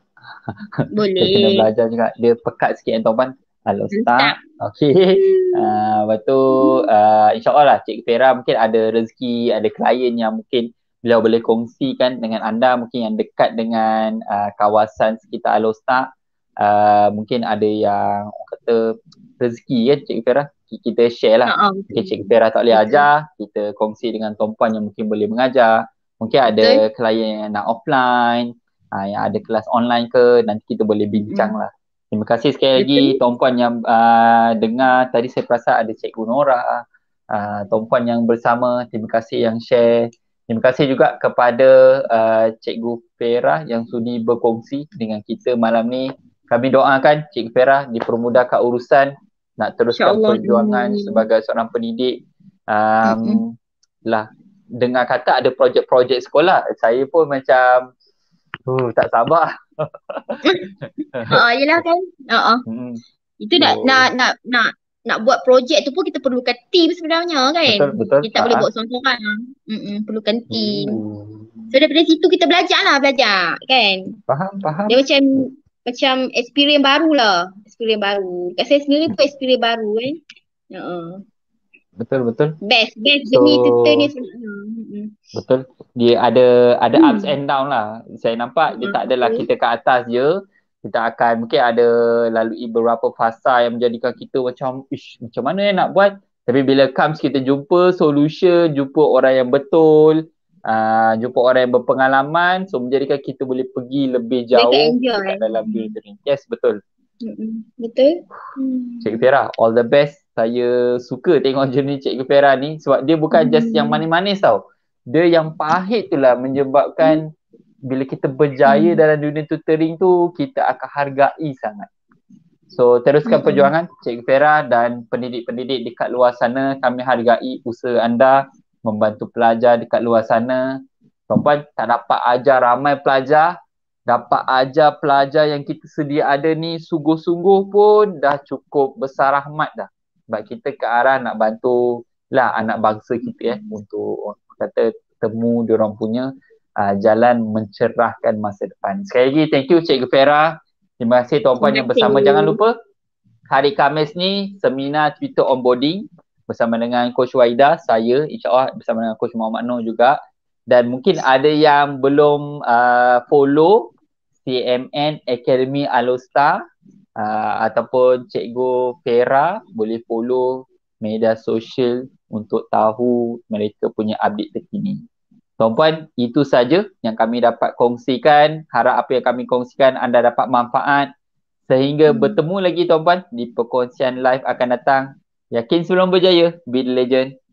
[SPEAKER 1] Dia kena
[SPEAKER 2] Boleh.
[SPEAKER 1] belajar juga. Dia pekat sikit kan tuan-tuan.
[SPEAKER 2] Start.
[SPEAKER 1] Alostar. Okay. Uh, lepas tu uh, insyaAllah lah Cik Fera mungkin ada rezeki, ada klien yang mungkin beliau boleh kongsikan dengan anda, mungkin yang dekat dengan uh, kawasan sekitar Alostar. Uh, mungkin ada yang orang kata rezeki kan Cik Fera, kita share lah.
[SPEAKER 2] Ha,
[SPEAKER 1] Mungkin
[SPEAKER 2] betul.
[SPEAKER 1] Cik Fera tak boleh
[SPEAKER 2] Betul.
[SPEAKER 1] ajar, kita kongsi dengan tuan-puan yang mungkin boleh mengajar. Mungkin ada
[SPEAKER 2] Betul.
[SPEAKER 1] klien yang nak offline, uh, yang ada kelas online ke, nanti kita boleh bincang
[SPEAKER 2] Mm-mm.
[SPEAKER 1] lah. Terima kasih sekali lagi
[SPEAKER 2] Betul.
[SPEAKER 1] tuan-puan yang uh, dengar. Tadi saya perasan ada Cikgu Nora, uh, tuan-puan yang bersama. Terima kasih yang share. Terima kasih juga kepada uh, Cikgu Fera yang sudi berkongsi dengan kita malam ni. Kami doakan Cikgu Fera dipermudahkan urusan, nak teruskan
[SPEAKER 2] InsyaAllah.
[SPEAKER 1] perjuangan
[SPEAKER 2] Amin.
[SPEAKER 1] sebagai seorang pendidik.
[SPEAKER 2] Mm-mm.
[SPEAKER 1] Um, lah, dengar kata ada projek-projek sekolah. Saya pun macam uh, tak sabar.
[SPEAKER 2] Ha, yelah kan. Ha.
[SPEAKER 1] Hmm.
[SPEAKER 2] Itu nak
[SPEAKER 1] So,
[SPEAKER 2] nak nak nak nak buat projek tu pun kita perlukan team sebenarnya kan.
[SPEAKER 1] betul, betul.
[SPEAKER 2] Kita tak boleh
[SPEAKER 1] Ha-ha.
[SPEAKER 2] buat seorang-seorang. Mm-mm, perlukan team.
[SPEAKER 1] Uh,
[SPEAKER 2] So daripada situ kita belajar lah, belajar kan.
[SPEAKER 1] faham, faham.
[SPEAKER 2] Dia macam macam experience baru lah. Experience baru. Kat saya sendiri pun experience baru kan. Uh,
[SPEAKER 1] Betul, betul.
[SPEAKER 2] best, best
[SPEAKER 1] So,
[SPEAKER 2] jadi tutor ni sebenarnya. Mm-mm.
[SPEAKER 1] betul. Dia ada ada
[SPEAKER 2] Hmm.
[SPEAKER 1] ups and down lah. Saya nampak dia
[SPEAKER 2] Hmm,
[SPEAKER 1] tak adalah
[SPEAKER 2] betul.
[SPEAKER 1] kita ke atas je. Kita akan mungkin ada lalui beberapa fasa yang menjadikan kita macam, ish, macam mana eh nak buat. Tapi bila comes kita jumpa solution, jumpa orang yang betul, uh, jumpa orang yang berpengalaman, so menjadikan kita boleh pergi lebih
[SPEAKER 2] Mereka
[SPEAKER 1] jauh
[SPEAKER 2] enjoy.
[SPEAKER 1] dekat dalam dunia. Yes, betul.
[SPEAKER 2] Mm-mm. Betul. Hmm.
[SPEAKER 1] Cikgu Fera, all the best. Saya suka tengok journey Cikgu Fera ni sebab dia bukan just yang
[SPEAKER 2] Hmm.
[SPEAKER 1] manis-manis tau. Dia yang pahit tu lah menyebabkan bila kita berjaya
[SPEAKER 2] Hmm.
[SPEAKER 1] dalam dunia tutoring tu, kita akan hargai sangat. So, teruskan
[SPEAKER 2] Mm-mm.
[SPEAKER 1] perjuangan Cikgu Fera dan pendidik-pendidik dekat luar sana. Kami hargai usaha anda membantu pelajar dekat luar sana. Tuan-puan, tak dapat ajar ramai pelajar, dapat ajar pelajar yang kita sedia ada ni sungguh-sungguh pun dah cukup besar rahmat dah. Sebab kita ke arah nak bantu lah anak bangsa kita eh untuk kata temu diorang punya uh, jalan mencerahkan masa depan. Sekali lagi thank you Cikgu Fera. Terima kasih tuan-puan yang
[SPEAKER 2] Terima
[SPEAKER 1] bersama.
[SPEAKER 2] kasih.
[SPEAKER 1] Jangan lupa hari Khamis ni seminar Twitter onboarding bersama dengan Coach Waida, saya insyaAllah bersama dengan Coach Muhammad Noor juga. Dan mungkin ada yang belum uh, follow C M N Academy Alostar uh, ataupun Cikgu Fera, boleh follow media sosial untuk tahu mereka punya update terkini. Tuan-puan, itu saja yang kami dapat kongsikan. Harap apa yang kami kongsikan anda dapat manfaat. Sehingga
[SPEAKER 2] Hmm.
[SPEAKER 1] bertemu lagi tuan-puan di perkongsian live akan datang. Yakin sebelum berjaya, be the legend.